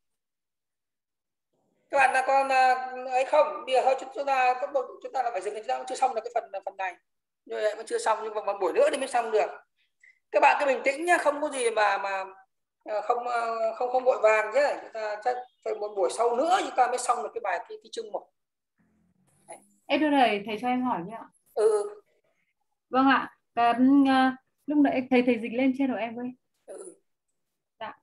Các bạn là con ấy không? Bây giờ thôi chúng ta là phải dừng, chúng ta cũng chưa xong được cái phần này. Như vậy vẫn chưa xong, nhưng mà một buổi nữa thì mới xong được. Các bạn cứ bình tĩnh nhé, không có gì mà không vội vàng nhé. Chúng ta chắc phải một buổi sau nữa chúng ta mới xong được cái bài thi chương 1. Em thưa thầy cho em hỏi nhé. Vâng ạ. Lúc nãy thầy dịch lên trên của em với. Dạ.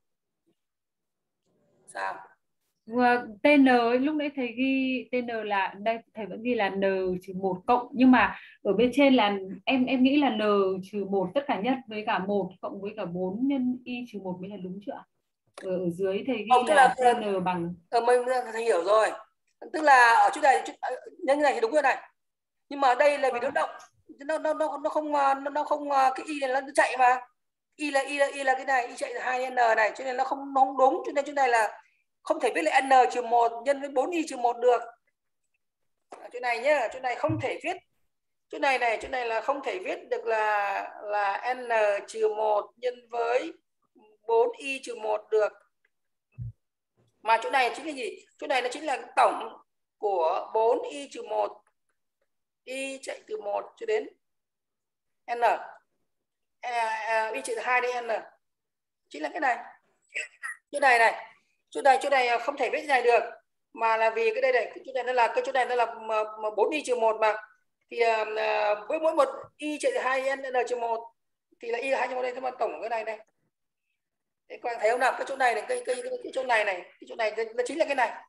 Sao? TN ấy, lúc nãy thầy ghi TN là đây, thầy vẫn ghi là n trừ 1 cộng, nhưng mà ở bên trên là em nghĩ là n trừ 1 tất cả nhất với cả 1 cộng với cả 4 nhân y trừ 1 mới là đúng chưa ạ? Ở dưới thầy ghi là TN bằng mình thầy hiểu rồi. Tức là ở chỗ này nhân như này thì đúng rồi này. Nhưng mà đây là vì nó động, nó không cái y này nó chạy mà. Y là cái này, y chạy là 2n này, cho nên nó không đúng, cho nên chỗ này là không thể viết là n trừ 1 nhân với 4y trừ 1 được. Ở chỗ này nhá, chỗ này không thể viết. Chỗ này là không thể viết được là n trừ 1 nhân với 4y trừ 1 được. Mà chỗ này chính là gì? Chỗ này nó chính là tổng của 4y trừ 1. Y chạy từ 1 cho đến n. Y chạy từ 2 đến n. Chính là cái này. Chỗ này không thể viết này được, mà là vì cái đây này, chỗ này nó là 4y trừ 1 mà. Thì với mỗi một y chạy từ 2 n trừ 1 thì là y là 2 trừ 1 đây, mà tổng cái này này. Thế các bạn thấy không nào? Cái chỗ này này, cái chỗ này nó chính là cái này.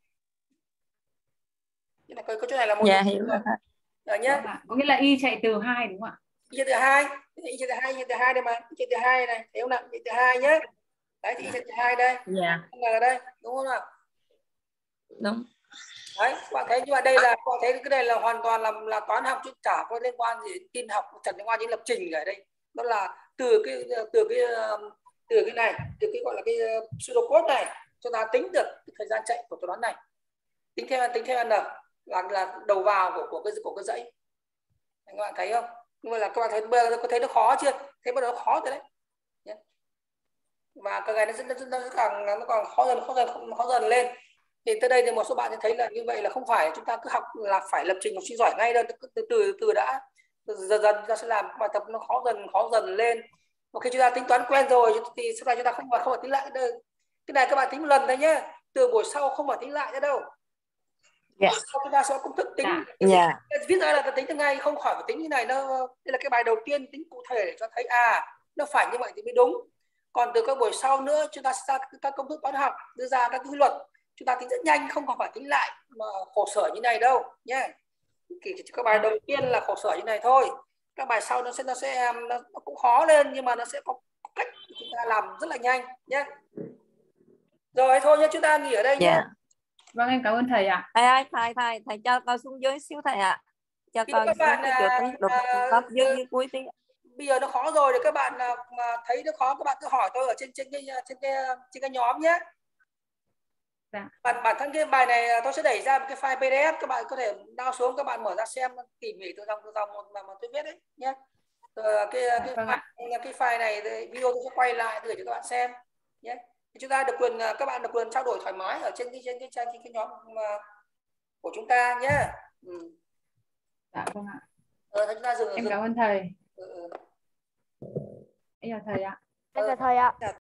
Cái chỗ này là một. Dạ hiểu rồi nhé. Có nghĩa là y chạy từ 2 đúng không ạ? Y chạy từ 2, y chạy từ 2 đây mà, y chạy từ 2 này, thấy không nào? Y từ 2 nhé. Đấy thì y chạy từ 2 đây. Dạ. Ở đây, đúng không nào? Đúng. Đấy, các bạn thấy, nhưng mà đây là các bạn thấy cái này là hoàn toàn là toán học chứ chả có liên quan gì đến tin học, chẳng liên quan đến lập trình ở đây. Nó là từ cái này, từ cái gọi là cái pseudocode này, chúng ta tính được cái thời gian chạy của toán này. Tính theo n là đầu vào của cái dãy. Các bạn thấy không? Nhưng mà là các bạn thấy bây giờ có thấy nó khó chưa? Thấy bắt đầu nó khó rồi đấy. Và càng ngày nó còn khó dần lên. Thì tới đây thì một số bạn sẽ thấy là như vậy là không phải chúng ta cứ học là phải lập trình học sinh giỏi ngay đâu, từ đã dần ta sẽ làm bài tập nó khó dần lên. Một khi chúng ta tính toán quen rồi thì sau này chúng ta không phải tính lại đâu. Cái này các bạn tính một lần thôi nhé, từ buổi sau không phải tính lại nữa đâu. Sau chúng ta sẽ có công thức tính, viết ra là tính từ ngay, không khỏi phải tính như này đâu. Đây là cái bài đầu tiên tính cụ thể để cho thấy nó phải như vậy thì mới đúng. Còn từ các buổi sau nữa chúng ta sẽ ra các công thức toán học, đưa ra các quy luật, chúng ta tính rất nhanh, không còn phải tính lại mà khổ sở như này đâu nhé. Các bài đầu tiên là khổ sở như này thôi, các bài sau nó cũng khó lên, nhưng mà nó sẽ có cách chúng ta làm rất là nhanh nhé. Rồi thôi nhé, chúng ta nghỉ ở đây nhé. Vâng, em cảm ơn thầy ạ. Thầy cho con xuống dưới xíu thầy ạ. Cho con các bạn cái chỗ tính đột pháp dưới cuối tí. Bây giờ nó khó rồi, thì các bạn mà thấy nó khó các bạn cứ hỏi tôi ở trên cái nhóm nhé. Bản thân cái bài này tôi sẽ đẩy ra một cái file PDF, các bạn có thể download xuống, các bạn mở ra xem tỉ mỉ từ dòng mà tôi viết đấy nhé. Cái file này video tôi sẽ quay lại gửi cho các bạn xem nhé. Chúng ta các bạn được quyền trao đổi thoải mái ở trên cái nhóm của chúng ta nhé. Dạ vâng ạ. Chúng ta em cảm ơn thầy. Em chào thầy ạ. Em chào thầy ạ.